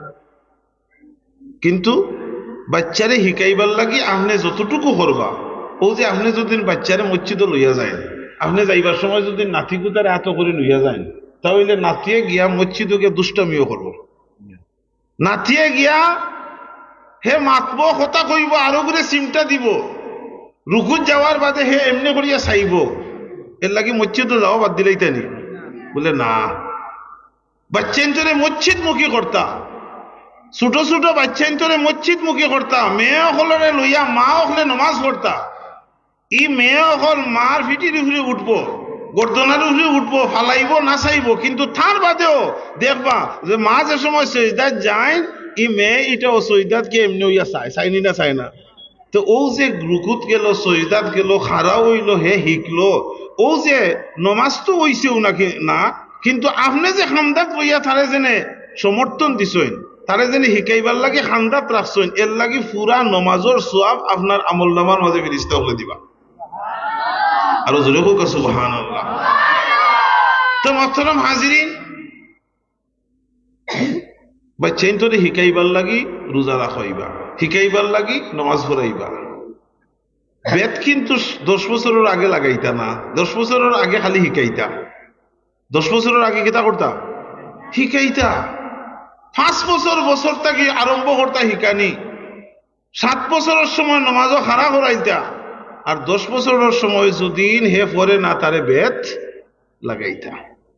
কিন্তু বাচ্চারে শিকাইবার লাগি আপনি যতটুকু করবা ও যে আপনি যদি বাচ্চারে মসজিদে লইয়া যায় আপনি যাইবার সময় যদি নাতিকুতারে এত করে লইয়া যায় তাহলে নাতিয়ে গিয়া মসজিদে গিয়া দুষ্টামিও করবো নাতিয়ে গিয়া হে মাতব কথা কইব আরো করে সিমটা দিব রুকুত যাওয়ার বাদে হে এমনি করিয়া চাইব এর লাগি মসজিদে যাওয়া বাদ দিলেই তানি বলে না বাচ্চান্তরে মসজিদ মুখী করতা ছোট ছোট বাচ্চান্তরে মসজিদ মুখী করতা মেয়ে হলরে লইয়া মা হলে নমাজ পড়তা ই মেয়ে হল মার ফিটির উপরে উঠবো গর্দনার উপরে উঠবো ফালাইব না চাইব কিন্তু তার বাদেও দেখবা যে মা যে সময় সৈদাত যায় ই মেয়ে এটা ও সৈদাত কে এমনি হইয়া চায় চাইনি না চায় না তো ও যে রুকুত গেল সৈদাত গেল খারা হইল হে শিখলো ও যে নমাজ তো হইছেও নাকি না কিন্তু আপনি যে খামদাত লইয়া তারে যেনে সমর্থন দিছেন তারে যেনে শিকাইবার লাগে খান্দাত রাখছেন এর লাগি পুরা নমাজর সোয়াব আপনার আমল নামার মাঝে ফিরিস্তা হলে দিবা আরো জোরে হোক সুবহানাল্লাহ তো মোহতারাম হাজিরিন, বাচ্চাইন তোরে শিকাইবার লাগি রোজা রাখাইবা, শিকাইবার লাগি নমাজ পড়াইবা। বেদ কিন্তু দশ বছরের আগে লাগাইতা না, দশ বছরের আগে খালি শিকাইতা, দশ বছরের আগে কিতা করতা? শিকাইতা। পাঁচ বছর বছর থেকে আরম্ভ করতা শিকানি, সাত বছরের সময় নমাজও খাড়া করাইতা, আর দশ বছরের সময় যদি হে পরে না তারে বেদ লাগাইতা।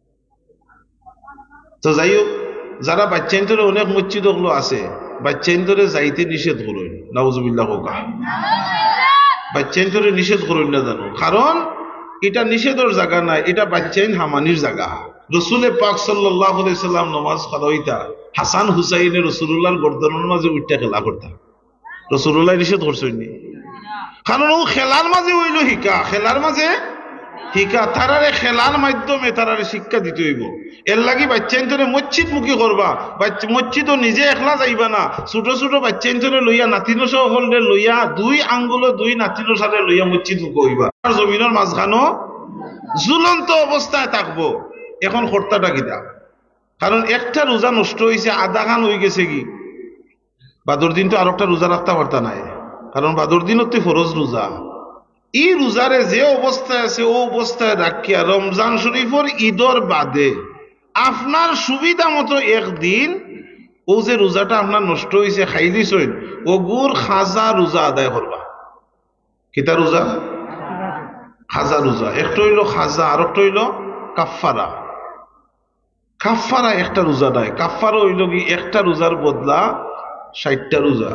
তো যাই হোক, যারা বাচ্চাইন্তরে অনেক মসজিদ ওগুলো আছে, বাচ্চাইন্তরে যাইতে নিষেধ করুন, নাউজুবিল্লাহ হোকা, বাচ্চাইন্তরে নিষেধ করুন না জানো, কারণ এটা নিষেধের জায়গা নাই, এটা বাচ্চাইন হামানির জায়গা। রসুলে পাক সাল্লাল্লাহু আলাইহি সাল্লাম নমাজ পড়াইতা, হাসান হুসাইনের রসুলুল্লাহর গর্দনের মাঝে উঠটা খেলা করতা, রসুলুল্লাহ নিষেধ করছেন নি, কারণ ও খেলার মাঝে হইল শিকা, খেলার মাঝে শিকা, তারারে খেলার মাধ্যমে তারারে শিক্ষা দিতে হইব। এর লাগি বাচ্চাইন্তরে মসজিদ মুখী করবা, মসজিদও নিজে একলা যাইবা না, ছোট ছোট বাচ্চাইন্তরে লইয়া নাতিনো সহ হলে লইয়া দুই আঙ্গুল দুই নাতিনো সাথে লইয়া মসজিদ মুখী হইবা, আর জমিনের মাঝখানো ঝুলন্ত অবস্থায় থাকবো। এখন কর্তাটা কিতা, কারণ একটা রোজা নষ্ট হয়েছে, আধা খান হয়ে গেছে কি, বাদর দিন তো আর একটা রোজা রাখতে পারতা নাই, কারণ বাদর দিন হচ্ছে ফরজ রোজা। এই রোজারে যে অবস্থায় আছে ও অবস্থায় রাখিয়া রমজান শরীফের ঈদর বাদে আপনার সুবিধা মতো একদিন ও যে রোজাটা আপনার নষ্ট হয়েছে খাইলিছইন, ও গুর খাজা রোজা আদায় করবা। কিতা রোজা? খাজা রোজা। একটা হইল খাজা, আর একটা হইল কাফারা। কাফারা একটা রোজা দেয়, কাফারা হইল কি একটা রোজার বদলা ষাটটা রোজা,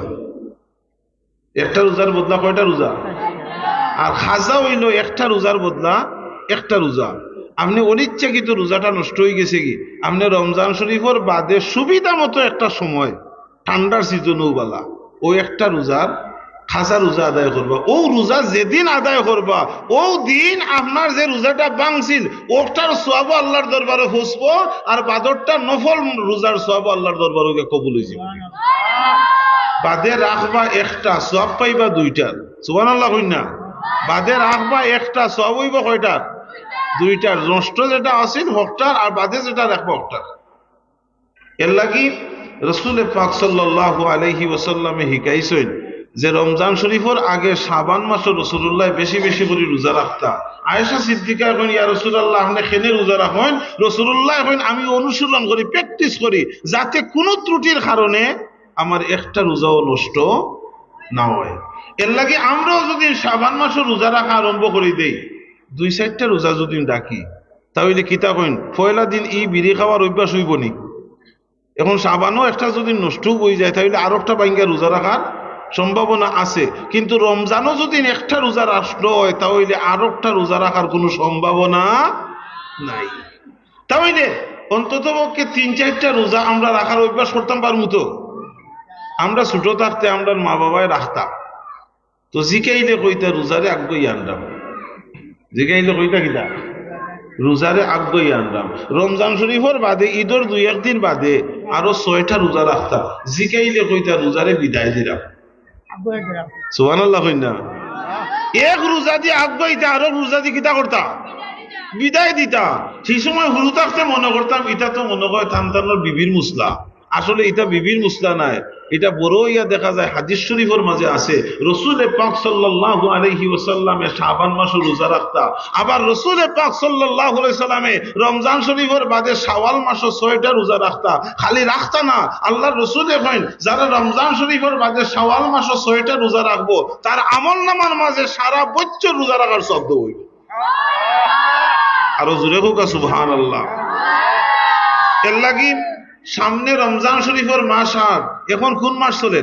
একটা রোজার বদলা কয়টা রোজা? আর খাজা হইল একটা রোজার বদলা একটা রোজা। আপনি অনিচ্ছাকৃত রোজাটা নষ্ট হয়ে গেছে কি, আপনি রমজান শরীফের বাদে সুবিধা মতো একটা সময় ঠান্ডার সিজনও বালা ও একটা রোজার খাজা রোজা আদায় করবা। ও রোজা যেদিন আদায় করবা ও দিন আপনার যে রোজাটা ভাঙছিল ওটার সওয়াব আল্লাহর দরবারে পৌঁছবো, আর বাদরটা নফল রোজার সওয়াব আল্লাহর দরবারে কবুল হইছে। বাদে রাখবা একটা, সওয়াব পাইবা দুইটার। সুবহানাল্লাহ কই না? বাদে রাখবা একটা, সওয়াব হইব কয়টার? দুইটার। নষ্ট যেটা আছিল হকটার, আর বাদে যেটা রাখবা হকটার। এর লাগি রাসূল পাক সাল্লাল্লাহু আলাইহি ওয়াসাল্লামে শিখাইছেন যে রমজান শরীফের আগে শাবান মাসে রাসূলুল্লাহ বেশি বেশি করে রোজা রাখতা। আয়েশা সিদ্দিকা কইন, ইয়া রাসূলুল্লাহ আপনি কেনে রোজা রাখেন? রাসূলুল্লাহ কইন, আমি অনুশীলন করি, প্র্যাকটিস করি, যাতে কোনো ত্রুটির কারণে আমার একটা রোজাও নষ্ট না হয়। এর লাগে আমরাও যদি শাবান মাসে রোজা রাখা আরম্ভ করে দেই, দুই চারটা রোজা যদি ডাকি, তাহলে কিতা কইন পয়লা দিন ই বিড়ি খাওয়ার অভ্যাস হইব নি? এখন শাবানও একটা যদি নষ্ট হয়ে যায় তাহলে আর একটা বাইঙ্গা রোজা রাখার সম্ভাবনা আছে, কিন্তু রমজানও যদি একটা রোজা রাষ্ট্র হয় তাহলে আর একটা রোজা রাখার কোনো সম্ভাবনা নাই। তাহলে অন্তত পক্ষে তিন চারটা রোজা আমরা রাখার অভ্যাস করতাম পারবো তো? আমরা ছোট থাকতে আমরা মা বাবায় রাখতাম, তো জিকাইলে কইতা রোজারে আগ্রহী আনলাম, জিকাইলে কইতা কিতা রোজারে আগ্রহী আনলাম। রমজান শরীফের বাদে ঈদের দুই একদিন বাদে আরো ছয়টা রোজা রাখতাম, জিকাইলে কইতা রোজারে বিদায় দিলাম। সুবহানাল্লাহ কই না? এক রোজা দিয়ে আগ্রহীতা আরো রোজা দিয়ে কিতা করতা? বিদায় দিতা। সেই সময় হুরু থাকতে মনে করতাম এটা তো মনে হয় থানতানোর বিবির মুসলা, আসলে এটা বিবির মুসলা নাই, এটা বড় ইয়া দেখা যায় হাদিস শরীফের মাঝে আছে রাসূল পাক সাল্লাল্লাহু আলাইহি ওয়াসাল্লামে শাবান মাসে রোজা রাখতা, আবার রাসূল পাক সাল্লাল্লাহু আলাইহি সাল্লামে রমজান শরীফের বাদে শাওয়াল মাসে ছয়টা রোজা রাখতা। খালি রাখতা না, আল্লাহর রাসূল কইন যারা রমজান শরীফের বাদে শাওয়াল মাসে ছয়টা রোজা রাখবো তার আমলনামার মাঝে সারা বছর রোজা রাখার শব্দ হইব। আরো জোরে হোক সুবহানাল্লাহ। এর লাগি সামনে রমজান শরীফের মাস, আর এখন কোন মাস চলে?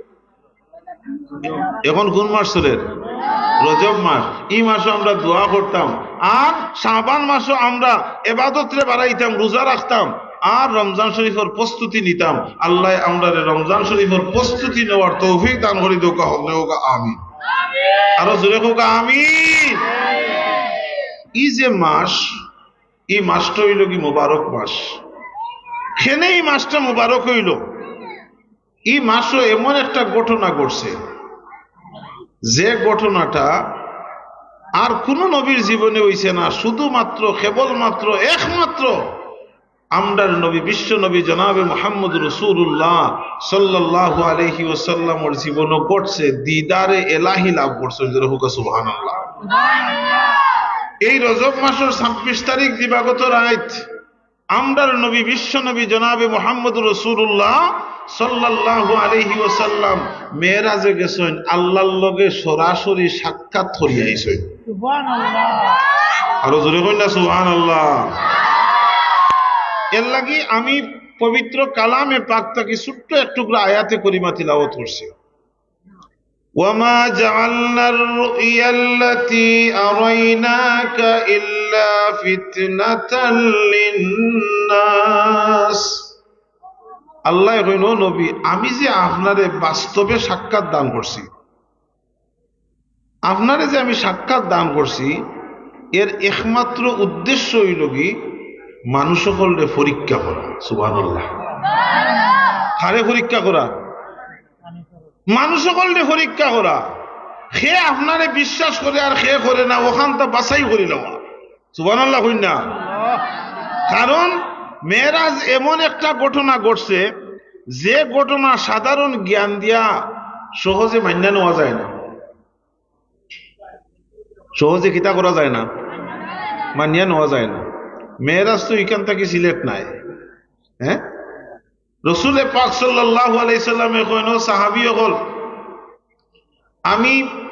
এখন কোন মাস চলে? রজব মাস। এই মাসে আমরা দোয়া করতাম, আর শাবান মাসে আমরা ইবাদতরে বাড়াইতাম, রোজা রাখতাম, আর রমজান শরীফের প্রস্তুতি নিতাম। আল্লাহ আমরা রমজান শরীফের প্রস্তুতি নেওয়ার তৌফিক দান করে দেওয়া হোক, আমিন। আরো জোরে হোক আমিন। এই যে মাস, এই মাসটা হইল কি মোবারক মাস। কেনে এই মাসটা মোবারক হইল? এই মাসও এমন একটা ঘটনা ঘটছে যে ঘটনাটা আর কোন নবীর জীবনে হইছে না, শুধুমাত্র কেবলমাত্র একমাত্র আমরার নবী বিশ্ব নবী জনাবে মুহাম্মদ রাসূলুল্লাহ সাল্লাল্লাহু আলাইহি ওয়াসাল্লামের জীবনও ঘটছে, দিদারে এলাহি লাভ করছে। সুবহানাল্লাহ। এই রজব মাসের ছাব্বিশ তারিখ দিবাগত রাত আমরার নবী বিশ্ব নবী জনাবে মুহাম্মদ রাসূলুল্লাহ সাল্লাল্লাহু আলাইহি ওয়াসাল্লাম মেরাজে গেছেন, আল্লাহর লগে সরাসরি সাক্ষাৎ করিয়া আইছেন। সুবহানাল্লাহ। আরো জোরে কইন না সুবহানাল্লাহ। এর লাগি আমি পবিত্র কালামে পাক থেকে ছোট্ট একটু আয়াতে করিমা তিলাওয়াত করছি। ওয়ামা জাআলনার রুয়াল্লাতী আরাইনাকা ইল্লা ফিতনাতাল লিন্নাস। আল্লাহ কইন, নবী আমি যে আপনারে বাস্তবে সাক্ষাৎ দান করছি, আপনারে যে আমি সাক্ষাৎ দান করছি, এর একমাত্র উদ্দেশ্য হইল কি মানুষ সকলরে পরীক্ষা করা। সুবহানাল্লাহ। কারে পরীক্ষা করা? মানুষ সকলরে পরীক্ষা করা। সে আপনারে বিশ্বাস করে আর সে করে না, ওখান তা বাছাই করি লওয়া। সুবহানাল্লাহ কইন না। কারণ মেরাজ এমন একটা ঘটনা ঘটছে, যে ঘটনা সাধারণ জ্ঞান দিয়া সহজে মান্য নেওয়া যায় না, সহজে কিতা করা যায় না, মানিয়া নেওয়া যায় না। মেরাজ তো এখান থেকে সিলেট নাই। হ্যাঁ, রসুল পাক সাল্লাল্লাহু আলাইহি সাল্লামে কইন, সাহাবী হল আমি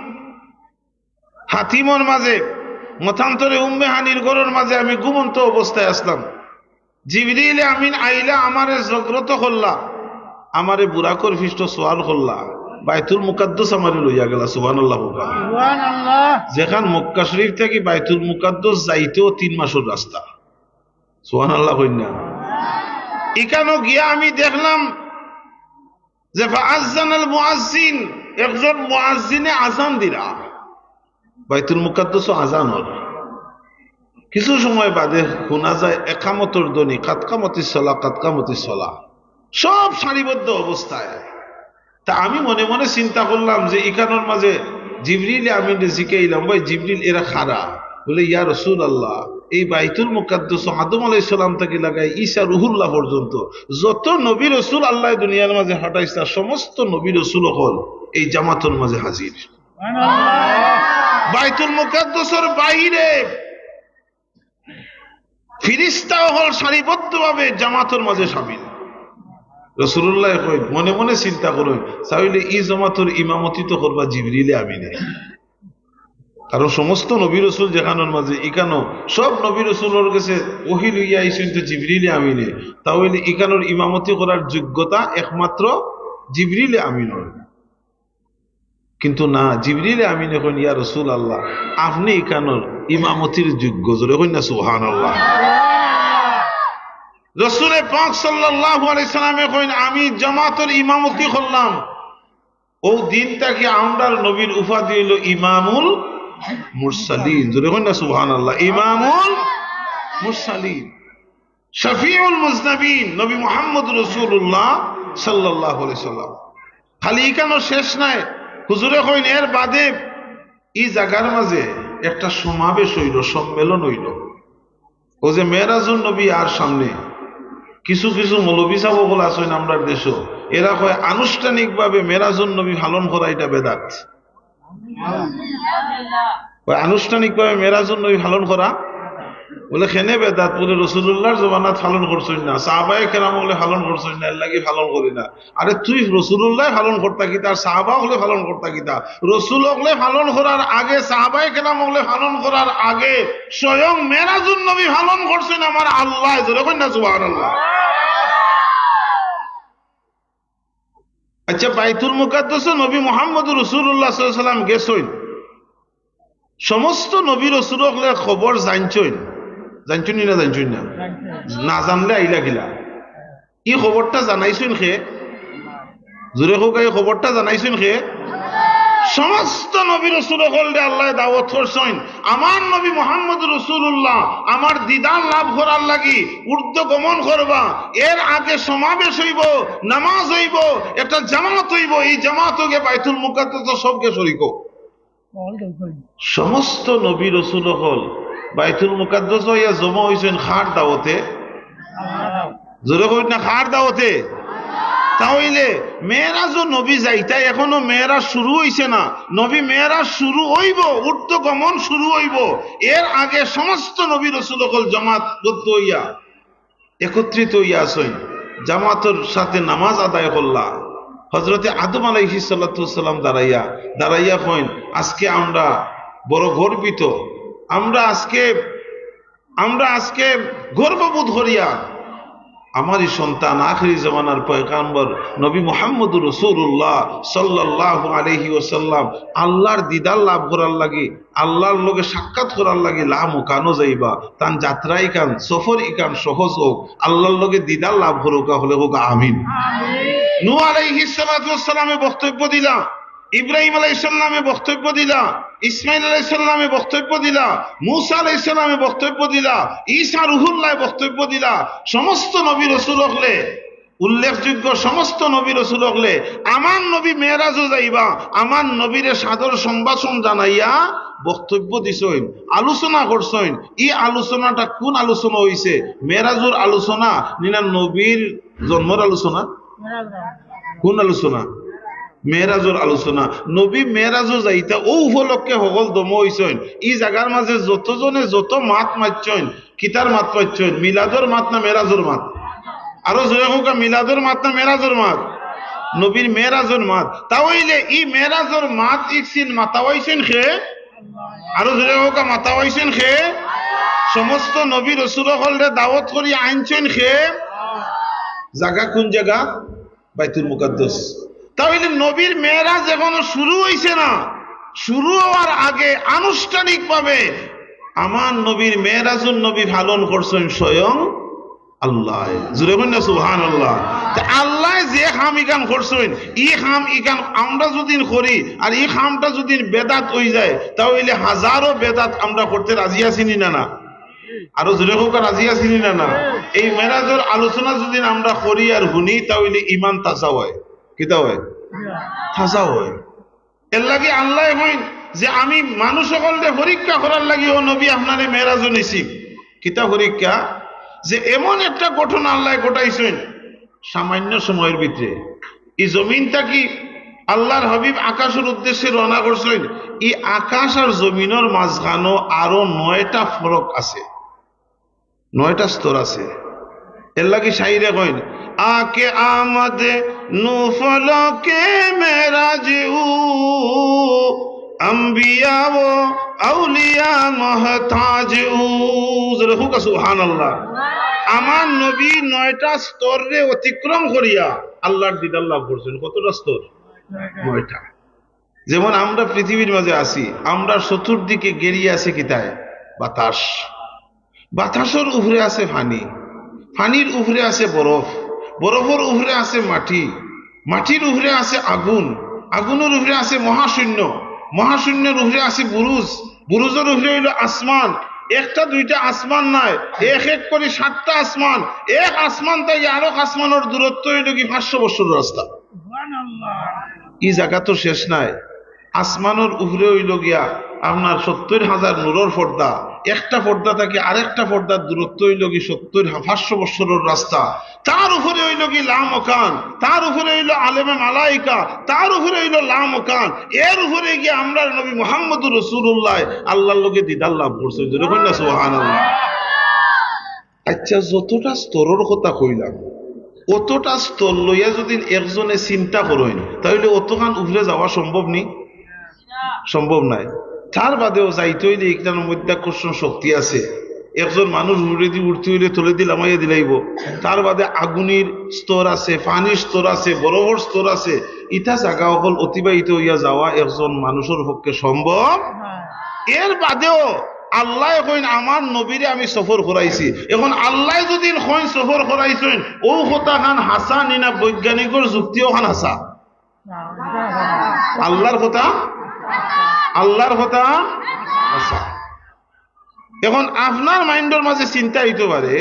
হাতিমর মাঝে মতান্তরে উম্মে হানির ঘরের মাঝে আমি ঘুমন্ত অবস্থায় আসলাম। জিবরিল আমিন আইলা আমারে জাগ্রত করলা, আমারে বুরাকর ফিষ্ট সোয়াল করলা, বাইতুল মুকাদ্দাস আমারে লইয়া গেলা। সুবহানাল্লাহ। সুবহানাল্লাহ। যেখান মক্কা শরীফ থেকে বাইতুল মুকাদ্দাস যাইতেও তিন মাসের রাস্তা। সুবহানাল্লাহ কইন না। এখানে গিয়া আমি দেখলাম যে ফাআযানাল মুআজ্জিন, একজন মুআজ্জিনে আযান দিলা। বাইতুল মুকাদ্দাস আযান হল, কিছু সময় বাদে শোনা যায় একামতের ধ্বনি, কাতকামতিস সালাহ কাতকামতিস সালাহ, সব সারিবদ্ধ অবস্থায়। তা আমি মনে মনে চিন্তা করলাম যে এখানোর মাঝে জিবরিল আমিন জিকাইলাম, ভাই জিবরিল এরা খারা বলে, ইয়া রাসূলুল্লাহ এই বাইতুল মুকাদ্দাস আদম আলাইহিস সালাম থেকে লাগাই ঈসা রুহুল্লাহ পর্যন্ত যত নবী রাসূল আল্লাহ দুনিয়ার মাঝে হাঁটাইছে, সমস্ত নবী রাসূল হল এই জামাতের মাঝে হাজির। সুবহানাল্লাহ। বাইতুল মুকাদ্দাসের বাইরে ফিরিস্তা হল সারিবদ্ধভাবে জামাতের মাঝে শামিল। রাসূলুল্লাহ কই, মনে মনে চিন্তা করুন, তাহলে এই জামাতের ইমামতি তো করবা জিবরিলে আমিনে। কারণ সমস্ত নবী রাসূল যেখানোর মাঝে ইকানো সব নবী রাসূলের কাছে ওহী লইয়া আইছেন তো জিবরিলে আমিনে, তাহলে ইকানোর ইমামতি করার যোগ্যতা একমাত্র জিবরিলে আমিনের। কিন্তু না, জিবরিলে আমিনে কইন, ইয়া রাসূলুল্লাহ আপনি ইকানোর ইমামতির যোগ্য। জোরে কইন না সুবহানাল্লাহ। রাসূল পাক সাল্লাল্লাহু আলাইহি সাল্লামে কইন, আমি জামাতের ইমামতি করলাম। ও দিনটাকে আমরার নবীর উপাধি হইল ইমামুল মুরসালিন। জোরে কইন না সুবহানাল্লাহ। ইমামুল মুরসালিন, শফিউল মুজনবিন, নবী মুহাম্মদ রাসূলুল্লাহ সাল্লাল্লাহু আলাইহি সাল্লাম। খালি এখানে শেষ নাই, হুজুরে কইন এর বাদে এই জায়গার মাঝে একটা সমাবেশ হইল, সম্মেলন হইল। ও যে মেরাজুন নবী আর সামনে কিছু কিছু মৌলবী সাহেব আছেন আমরা দেশ, এরা কয় আনুষ্ঠানিকভাবে মেরাজুন নবী পালন করা এটা বেদাত। আনুষ্ঠানিকভাবে মেরাজুন নবী পালন করা বলে খেনে বেদাত, বলে রাসূলুল্লাহর জমানাত পালন করছেন না, সাহাবায়ে কেরাম বলে পালন করছেন না, এর লাগি পালন করি না। আরে তুই রাসূলুল্লাহ পালন করতা কি, তার সাহাবা হলে পালন করতা কি, তা রাসূল হলে পালন করার আগে, সাহাবায়ে কেরাম হলে পালন করার আগে স্বয়ং মেরাজুন নবী পালন করছেন আমার আল্লাহ। জোরে কইন না সুবহানাল্লাহ। আচ্ছা, বাইতুল মুকাদ্দাস নবী মুহাম্মদ রাসূলুল্লাহ সাল্লাল্লাহু আলাইহি ওয়াসাল্লাম গেছেন, সমস্ত নবী রাসূল হলে খবর জানছেন, জানছেন না জানছেন না, না জানলে আইলা গিলা এই খবরটা জানাইছেন খে? জোরে হোক, এই খবরটা জানাইছেন খে? সমস্ত নবী রাসূল হলে আল্লাহ দাওয়াত করছেন, আমার নবী মুহাম্মদ রাসূলুল্লাহ আমার দিদার লাভ করার লাগি ঊর্ধ্ব গমন করবা, এর আগে সমাবেশ হইব, নামাজ হইব, একটা জামাত হইব, এই জামাতকে বাইতুল মুকাদ্দাস সবকে শরীক। সমস্ত নবী রসুল হল বাইতুল মুকাদ্দাস হইয়া জমা হইছেন খার দাওয়াতে, জোরে কই না খার দাওয়াতে। তাহলে মেয়েরাজ নবী যাইতা এখনো মেয়েরাজ শুরু হইছে না, নবী মেয়েরাজ শুরু হইব, ঊর্ধ্বগমন শুরু হইব, এর আগে সমস্ত নবী রসুল হল জামাতবদ্ধ হইয়া একত্রিত হইয়া আসেন, জামাতের সাথে নামাজ আদায় করলা। হযরতে আদম আলাইহিস সালাতু ওয়াসসালাম দাঁড়াইয়া দাঁড়াইয়া কইন, আজকে আমরা বড় গর্বিত, আমরা আজকে আমরা আজকে গর্ববোধ করিয়া আমারই সন্তান আখিরি জামানার পয়গম্বর নবী মুহাম্মদুর রাসূলুল্লাহ সাল্লাল্লাহু আলাইহি ওয়াসাল্লাম আল্লাহর দিদার লাভ করার লাগি, আল্লাহর লগে সাক্ষাৎ করার লাগি লা মুকানো যাইবা, তান যাত্রাই কান সফর ইকান সহজ হোক, আল্লাহর লগে দিদার লাভ করুকা হলে হোক আমিন। নূহ আলাইহিস সালাতু ওয়াসসালামে বক্তব্য দিলা, ইব্রাহিম আলাইহিস সালামে বক্তব্য দিলা, ইসমাইল আলাইহিস সালামে বক্তব্য দিলা, মূসা আলাইহিস সালামে বক্তব্য দিলা, ঈসা রুহুল্লাহ বক্তব্য দিলা। সমস্ত নবী রাসূল হলে উল্লেখযোগ্য সমস্ত নবী রাসূল হলে আমার নবী মেরাজও যাইবা, আমার নবীরে সাদর সম্ভাষণ জানাইয়া বক্তব্য দিছেন, আলোচনা করছেন। এই আলোচনাটা কোন আলোচনা হইছে? মেরাজুর আলোচনা নিনা নবীর জন্মের আলোচনা? কোন আলোচনা? মেরাজুর আলোচনা। নবী মেরাজও যাইতা ও উপলক্ষে সকল দম হইছেন। এই জায়গার মাঝে যতজনে যত মাত মারছেন, কিতার মাত মারছেন? মিলাদর মাত না মেরাজুর মাত? আরো জোরে হোক, মিলাদর মাত না মেরাজুর মাত? নবীর মেরাজুর মাত। তাহলে এই মেরাজুর মাত ইকসিন মাতাওয়াইছেন খে? আরো জোরে হোক, মাতাওয়াইছেন খে? সমস্ত নবী রাসূল হলরে দাওয়াত করি আনছেন খে? জায়গা কোন জায়গা? বাইতুল মুকাদ্দাস। তাহলে নবীর মেরাজ এখনো শুরু হইছে না, শুরু হওয়ার আগে আনুষ্ঠানিক ভাবে আমার নবীর মেরাজুন নবী পালন করছেন স্বয়ং আল্লাহ। জোরে বলেন না সুবহানাল্লাহ। আল্লাহ যে খাম ইকান করছেন, ই খাম ইকান আমরা যদি করি আর এই খামটা যদি বেদাত হয়ে যায়, তাহলে হাজারো বেদাত আমরা করতে রাজি আছি না না? আরো জোরে হোক, রাজি আছি না না? এই মেরাজের আলোচনা যদি আমরা করি আর শুনি, তাহলে ইমান তাজা হয়। কিতা হয়? তাজা হয়। এর লাগে আল্লাহ হইন যে আমি মানুষ সকলকে পরীক্ষা করার লাগি ও নবী আপনারে মেরাজও নিছি। কিতা পরীক্ষা? যে এমন একটা গঠন আল্লাহ ঘটাইছেন সামান্য সময়ের ভিতরে। এই জমিনটা কি আল্লাহর হাবিব আকাশের উদ্দেশ্যে রওনা করছেন, এই আকাশ আর জমিনের মাঝখানো আরো নয়টা ফরক আছে, নয়টা স্তর আছে। এর লাগে শাইরে কইন, আকে আমাদে নুফলকে মেরাজ উ আম্বিয়া ও আউলিয়া মহতাজ উ। জোরে হোক সুবহানাল্লাহ। আমার নবী নয়টা স্তরে অতিক্রম করিয়া আল্লাহর দিদার লাভ করছেন। কতটা স্তর? নয়টা। যেমন আমরা পৃথিবীর মাঝে আছি, আমরা চতুর্দিকে গেরিয়ে আছে কিতায়? বাতাস। বাতাসের উপরে আছে পানি, পানির উপরে আছে বরফ, বরফের উপরে আছে মাটি, মাটির উপরে আছে আগুন, আগুনের উপরে আছে মহাশূন্য, মহাশূন্যের উপরে আছে বুরুজ, বুরুজের উপরে হইল আসমান। একটা দুইটা আসমান নাই, এক এক করে সাতটা আসমান। এক আসমান থেকে আরো আসমানের দূরত্ব হইল কি পাঁচশো বছর রাস্তা। এই জায়গা তো শেষ নাই। আসমানের উপরে হইল গিয়া আপনার সত্তর হাজার নূরের পর্দা, একটা পর্দা থেকে আরেকটা পর্দার দূরত্ব হইল কি সত্তর পাঁচশো বছরের রাস্তা। তার উপরে হইল কি লামকান, তার উপরে হইল আলেমে মালাইকা, তার উপরে হইল লামকান। এর উপরে গিয়ে আমরা নবী মুহাম্মদুর রাসূলুল্লাহ আল্লাহর লগে দিদার লাভ করছে। দেখুন না সুবহানাল্লাহ। আচ্ছা, যতটা স্তরের কথা কইলাম, অতটা স্তর লইয়া যদি একজনে চিন্তা করেন, তাহলে অতখান উপরে যাওয়া সম্ভব নেই, সম্ভব নাই। তার বাদেও যাইতে হইলে একটার মধ্যাকর্ষণ শক্তি আছে। একজন মানুষ উড়ে দিয়ে উঠতে হইলে তুলে দিলে আমাইয়া দিলাইব। তার বাদে আগুনের স্তর আছে, পানির স্তর আছে, বরফের স্তর আছে। ইটা জায়গা হল অতিবাহিত হইয়া যাওয়া একজন মানুষের পক্ষে সম্ভব। এর বাদেও আল্লাহ কইন আমার নবীরে আমি সফর করাইছি। এখন আল্লাহ যদি কইন সফর করাইছেন, ও কথা খান হাসা নিনা বৈজ্ঞানিকের যুক্তিও খান হাসা? আল্লাহর কথা, আল্লাহর কথা আচ্ছা। এখন আপনার মাইন্ডের মাঝে চিন্তা হইতে পারে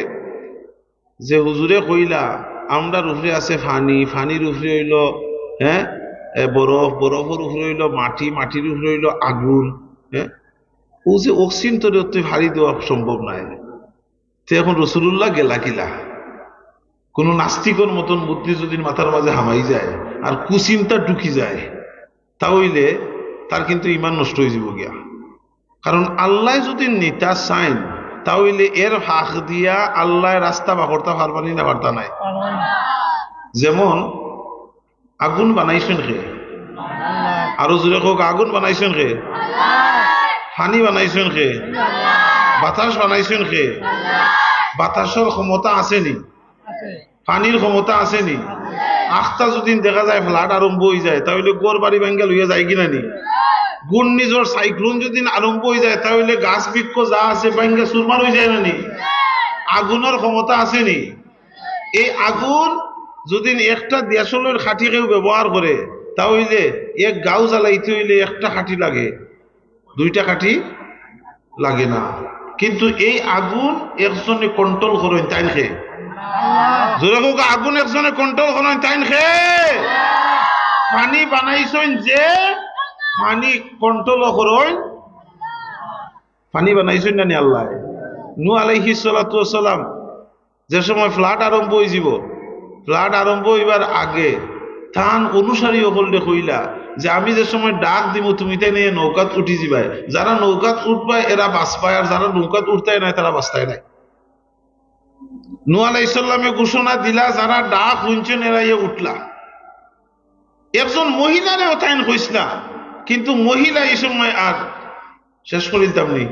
যে হুজুরে কইলা আমরা উপরে আছে ফানি, ফানির উপরে হইল হ্যাঁ বরফ, বরফের উপরে হইল মাটি, মাটির উপরে হইল আগুন। হ্যাঁ, ও যে অক্সিজেন তৈরি ভারী দেওয়া সম্ভব নয়। তো এখন রসুল্লাহ গেলা কিলা? কোন নাস্তিকর মতন বুদ্ধি যদি মাথার মাঝে হামাই যায় আর কুচিন্তা ঢুকি যায়, তাহলে তার কিন্তু ইমান নষ্ট হয়ে যাব গিয়া। কারণ আল্লাহ যদি নেতা চাইন, তাহলে এর ফাঁক দিয়া আল্লাহ রাস্তা বা করতে পারবানি না, পারতা নাই। যেমন আগুন বানাইছেন খে, আরো জোরে হোক, আগুন বানাইছেন খে, পানি বানাইছেন খে, বাতাস বানাইছেন খে। বাতাসের ক্ষমতা আসেনি, পানির ক্ষমতা আসেনি। আখটা যদি দেখা যায় ফ্লাড আরম্ভ হয়ে যায়, তাহলে গোর বাড়ি ভাঙ্গা লইয়া যায় কিনা নি? ঘূর্ণিঝড় সাইক্লোন যদি আরম্ভ হয়ে যায়, তাহলে গাছ বৃক্ষ যা আছে ভাঙ্গা চুরমার হয়ে যায় না নি? আগুনের ক্ষমতা আসেনি। এই আগুন যদি একটা দেশের খাঁটি কেউ ব্যবহার করে, তাহলে এক গাঁও জ্বালাইতে হইলে একটা খাঁটি লাগে, দুইটা খাঁটি লাগে না। কিন্তু এই আগুন একজনে কন্ট্রোল করেন, তাই খে জোরে হোক, আগুন একজনে কন্ট্রোল করেন, তাই খে। পানি বানাইছেন যে, পানি কন্ট্রোল করেন, পানি বানাইছেন না নি আল্লাহ। নূহ আলাইহিস সালাতু ওয়াস সালাম যে সময় ফ্লাড আরম্ভ হয়ে যাব, ফ্লাড আরম্ভ হইবার আগে তান অনুসারী হলে কইলা যে আমি যে সময় ডাক দিব, তুমি তাই নিয়ে নৌকাত উঠি যাবাই। যারা নৌকাত উঠবায় এরা বাঁচ পায়, আর যারা নৌকাত উঠতাই নাই তারা বাঁচতাই নাই। নূহ আলাইহিস সালামে ঘোষণা দিলা, যারা ডাক শুনছেন এরা ইয়ে উঠলা। একজন মহিলারে তাইন কইসলা, কিন্তু মহিলা এই সময় আর শেষ করিতাম নি।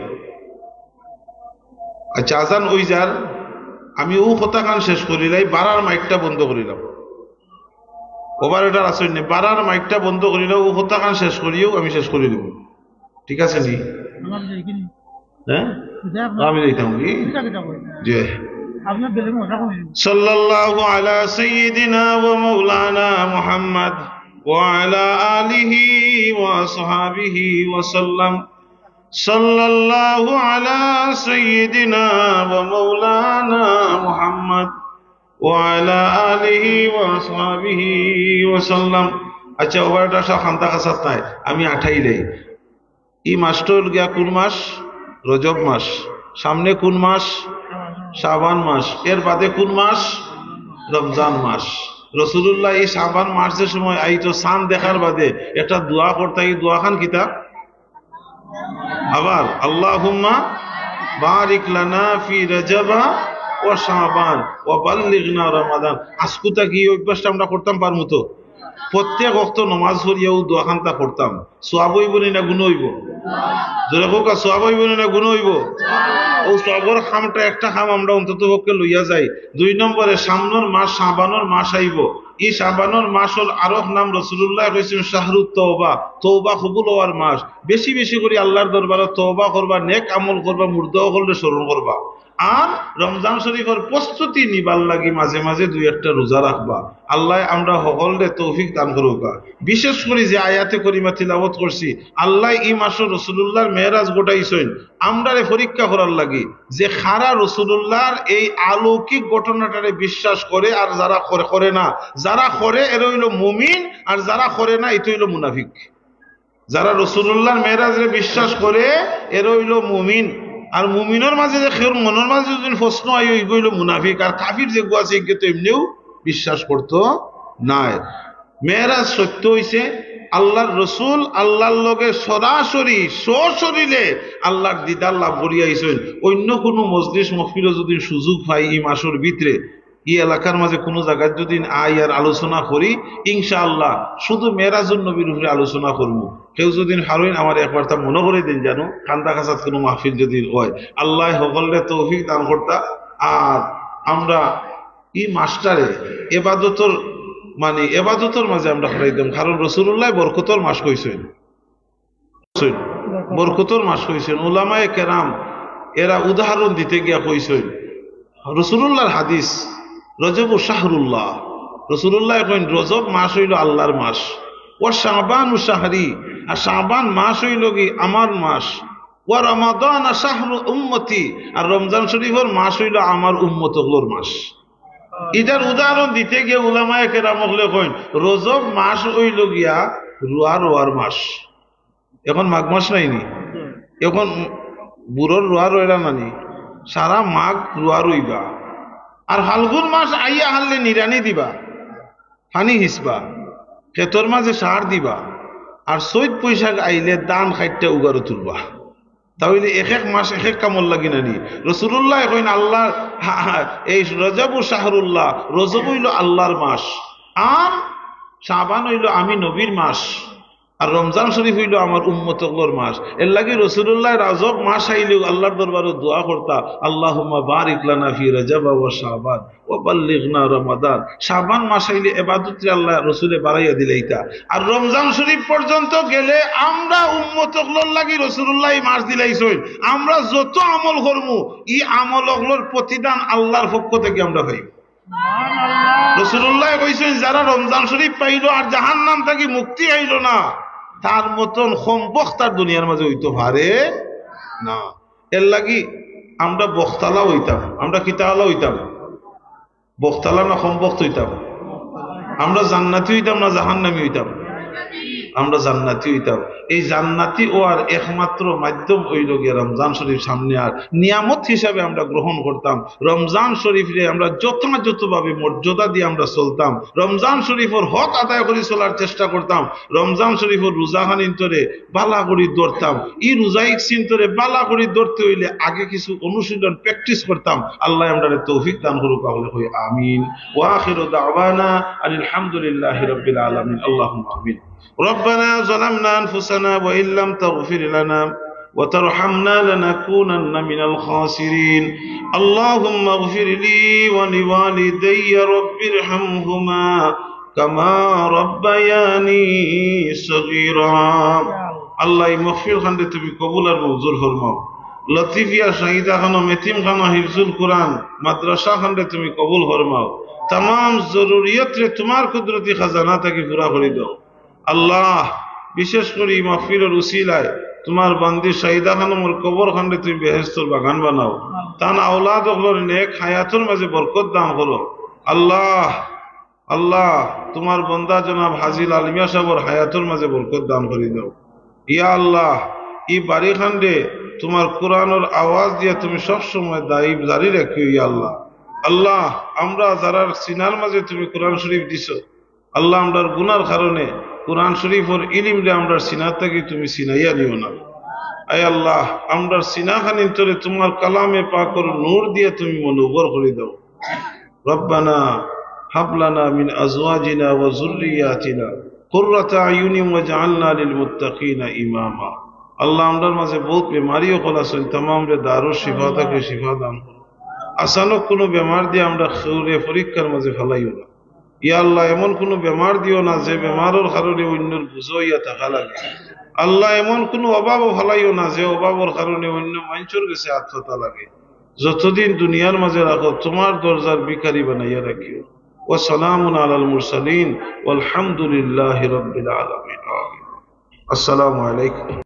আচ্ছা, আজান ওই যার আমি ও কথা কান শেষ করিলাই, বারার মাইকটা বন্ধ করিলাম। ওভারেটার আসেন নি, বারার মাইকটা বন্ধ করিলাম, ও কথা কান শেষ করিও আমি শেষ করে দেব। ঠিক আছে নি? হ্যাঁ, আমি যাইতাম কি যে সাল্লাল্লাহু আলা সাইয়্যিদিনা ওয়া মাওলানা মুহাম্মদ ওয়া আলা আলিহি ওয়া আসহাবিহি ওয়া সাল্লাম। সাল্লাল্লাহু আলা সাইয়্যিদিনা ওয়া মাওলানা মুহাম্মদ ওয়া আলা আলিহি ওয়া আসহাবিহি ওয়া সাল্লাম। আচ্ছা, ওভারটা সব খান্তা খাসাত নাই, আমি আঠাই দেই। এই মাসটা হল গিয়া কোন মাস? রজব মাস। সামনে কোন মাস? শাবান মাস। এর বাদে কোন মাস? রমজান মাস। রাসূলুল্লাহ এই শাবান মাসের সময় আইতো চাঁদ দেখার বাদে একটা দোয়া করতে, এই দোয়া খান কিতা? আবার আল্লাহুম্মা বারিক লানা ফি রজবা ওয়া শাবান ওয়া বাল্লিগনা রমাদান। আজকুতা কি অভ্যাসটা আমরা করতাম পারমু তো? প্রত্যেক ওয়াক্ত নামাজ পড়িয়াও দোয়া খানটা করতাম। সওয়াব হইব না গুনাহ হইব? জোরে হোক, সওয়াব হইব না গুনাহ হইব? ও সবর খামটা একটা খাম আমরা অন্তত পক্ষে লইয়া যাই। দুই নম্বরে সামনের মাস শাবানের মাস আইব। এই শাবানের মাসের আরব নাম রাসূলুল্লাহ কইছেন শাহরুত তওবা, তওবা কবুল হওয়ার মাস। বেশি বেশি করে আল্লাহর দরবারে তওবা করবা, নেক আমল করবা, মুর্দা হলে স্মরণ করবা। আর রমজান শরীফের প্রস্তুতি নিবার লাগি মাঝে মাঝে দুই একটা রোজা রাখবা। আল্লাহ আমরা সকলে তৌফিক দান করুক। বিশেষ করে যে আয়াতে করিমা তিলাওয়াত করছি, আল্লাহ এই মাসে রাসূলুল্লাহর মেরাজ গোটাইছেন আমরারে পরীক্ষা করার লাগি, যে খারা রাসূলুল্লাহর এই অলৌকিক ঘটনাটারে বিশ্বাস করে আর যারা করে করে না। যারা করে এরা হইল মুমিন, আর যারা করে না এটা হইল মুনাফিক। যারা রাসূলুল্লাহর মেরাজরে বিশ্বাস করে এরা হইল মুমিন, আর মুমিনের মাঝে যে খের মনের মাঝে যদি প্রশ্ন আই ওই গইল মুনাফিক। আর কাফির যে গো আছে একে তো এমনিও বিশ্বাস করতো নাই। মেরাজ সত্য হইছে, আল্লাহর রসুল আল্লাহর লগে সরাসরি সশরীরে আল্লাহর দিদার লাভ করিয়াইছেন। অন্য কোনো মজলিস মহফিলে যদি সুযোগ পাই এই মাসের ভিতরে, এই এলাকার মাঝে কোনো জায়গায় যদি আই আর আলোচনা করি, ইনশাআল্লাহ শুধু মেরাজুন নবীর উপরে আলোচনা করবো। কেউ যদি হারুন আমার একবার তা মনে করে দিন, জানো কান্দা কাছাত কোনো মাহফিল যদি হয়, আল্লাহ সকলে তৌফিক দান করতা। আর আমরা এই মাসটারে এবাদতর মানে এবাদতর মাঝে আমরা হারাইতাম। কারণ রাসূলুল্লাহ বরকতর মাস কইছেন, বরকতর মাস কইছেন। উলামায়ে কেরাম এরা উদাহরণ দিতে গিয়া কইছেন, রাসূলুল্লাহর হাদিস রজব শাহরুল্লাহ, রাসূলুল্লাহ কইন রজব মাস হইল আল্লাহর মাস। ও শাবান শাহরি, আর শাবান মাস হইল কি আমার মাস। ও রমাদান শাহরু উম্মতি, আর রমজান শরীফের মাস হইল আমার উম্মতগুলোর মাস। এটার উদাহরণ দিতে গিয়ে উলামায়ে কেরাম হলে কইন রজব মাস হইল গিয়া রুয়া রোয়ার মাস। এখন মাঘ মাস নাইনি, এখন বুড়োর রুয়া রইলা নানি, সারা মাঘ রুয়া রইবা। আর ফাল্গুন মাস আইয়া হারলে নিরানি দিবা, পানি হিসবা, ক্ষেতর মাঝে সার দিবা। আর চৈত বৈশাখ আইলে দান খাইটটা উগারো তুলবা। তাহলে এক এক মাস এক এক কামল লাগি নানি। রসুল্লাহ কইন আল্লাহ এই রজব ও শাহরুল্লাহ, রজব হইল আল্লাহর মাস, আর শাবান হইল আমি নবীর মাস, আর রমজান শরীফ হইল আমার উম্মতগুলোর মাস। এর লাগি রাসূলুল্লাহ রজব মাস আইলেও আল্লাহর দরবারে দোয়া করতা, আল্লাহুম্মা বারিক লানা ফি রজব ওয়া শাবান ওয়া বাল্লিগনা রমাদান। শাবান মাস আইলে ইবাদতে আল্লাহ রাসূলে বাড়াইয়া দিলাইতা। আর রমজান শরীফ পর্যন্ত গেলে আমরা উম্মতগুলোর লাগি রাসূলুল্লাহ এই মাস দিলাইছেন। আমরা যত আমল করমু এই আমলগুলোর প্রতিদান আল্লাহর পক্ষ থেকে আমরা পাই। রাসূলুল্লাহ কইছেন যারা রমজান শরীফ পাইল আর জাহান্নাম থেকে মুক্তি হইল না, তার মতন সম্পক্ত তার দুনিয়ার মাঝে হইতে পারে না। এর লাগি আমরা বখতালা হইতাম, আমরা কিতালা হইতাম, বখতালা না সম্পক্ত হইতাম। আমরা জান্নাতি হইতাম না জাহান্নামী হইতাম? আমরা জান্নাতি হইতাম। এই জান্নাতি ও আর একমাত্র মাধ্যম হইল গিয়ে রমজান শরীফ সামনে আর নিয়ামত হিসাবে আমরা গ্রহণ করতাম। রমজান শরীফে আমরা যথাযথভাবে মর্যাদা দিয়ে আমরা চলতাম। রমজান শরীফের হক আদায় করে চলার চেষ্টা করতাম। রমজান শরীফের রোজাখান ইন্তরে বালা করি ধরতাম। এই রোজা ইন্তরে বালা করি ধরতে হইলে আগে কিছু অনুশীলন প্র্যাকটিস করতাম। আল্লাহ আমরা তৌফিক দান করুক। হই আমিন। ওয়া আখিরু দাওয়ানা আলহামদুলিল্লাহি রাব্বিল আলামিন। আল্লাহুম্মা আমিন। ربنا ظلمنا أنفسنا وإن لم تغفر لنا وترحمنا لنكونن من الخاسرين. اللهم اغفر لي ولوالدي رب ارحمهما كما ربياني صغيرا. الله مغفر خندے تمہیں قبول اور منظور فرماؤ. লতিফিয়া শাহিদা খানম এতিমখানা হিফজুল কোরআন মাদ্রাসা খন্ডে তুমি কবুল ফরমাও। तमाम জরুরিয়ত রে তোমার কুদরতি খাজানা থেকে পুরা করে দাও। আল্লাহ বিশেষ করে মাহফিলের উসিলায় তোমার বান্দি শাহিদা খানমের কবর খান্ডে তুমি বেহেশতের বাগান বানাও। তান আওলাদ ওগুলোর নেক হায়াতের মাঝে বরকত দান করো। আল্লাহ আল্লাহ তোমার বন্দা জনাব হাজিল আলমিয়া সাহেবের হায়াতের মাঝে বরকত দান করে দাও। ইয়া আল্লাহ ই বাড়ি খান্ডে তোমার কোরআনের আওয়াজ দিয়ে তুমি সব সময় দায়ী জারি রাখিও। ইয়া আল্লাহ আল্লাহ আমরা যারা সিনার মাঝে তুমি কোরআন শরীফ দিছো, আল্লাহ আমরার গুনার কারণে কোরআন শরীফের ইলিম রে আমরা সিনার থেকে তুমি সিনাইয়া নিও না। আয় আল্লাহ আমরার সিনাখানি তোরে তোমার কালামে পাকর নূর দিয়ে তুমি মনোবর করে দাও। রব্বানা হাবলানা মিন আজওয়াজিনা ওয়া যুররিয়াতিনা কুররাতা আয়ুনি ওয়াজআলনা লিল মুত্তাকিনা ইমামা। আল্লাহ আমরার মাঝে বহুত বেমারিও কলাছেন, तमाम রে দারুর শিফা থেকে শিফা দান করো। আসানক কোনো বেমার দিয়ে আমরা খেউরে পরীক্ষার মাঝে ফেলাইও না। ইয়া আল্লাহ এমন কোনো বেমার দিও না যে বেমারের কারণে অন্যের বুঝো ইয়া থাকা লাগে। আল্লাহ এমন কোনো অভাবও ফেলাইও না যে অভাবের কারণে অন্য মানুষের কাছে আত্মতা লাগে। যতদিন দুনিয়ার মাঝে রাখো তোমার দরজার ভিখারি বানাইয়া রাখিও। ওয়া সালামুন আলাল মুরসালিন ওয়াল হামদুলিল্লাহি রাব্বিল আলামিন। আসসালামু আলাইকুম।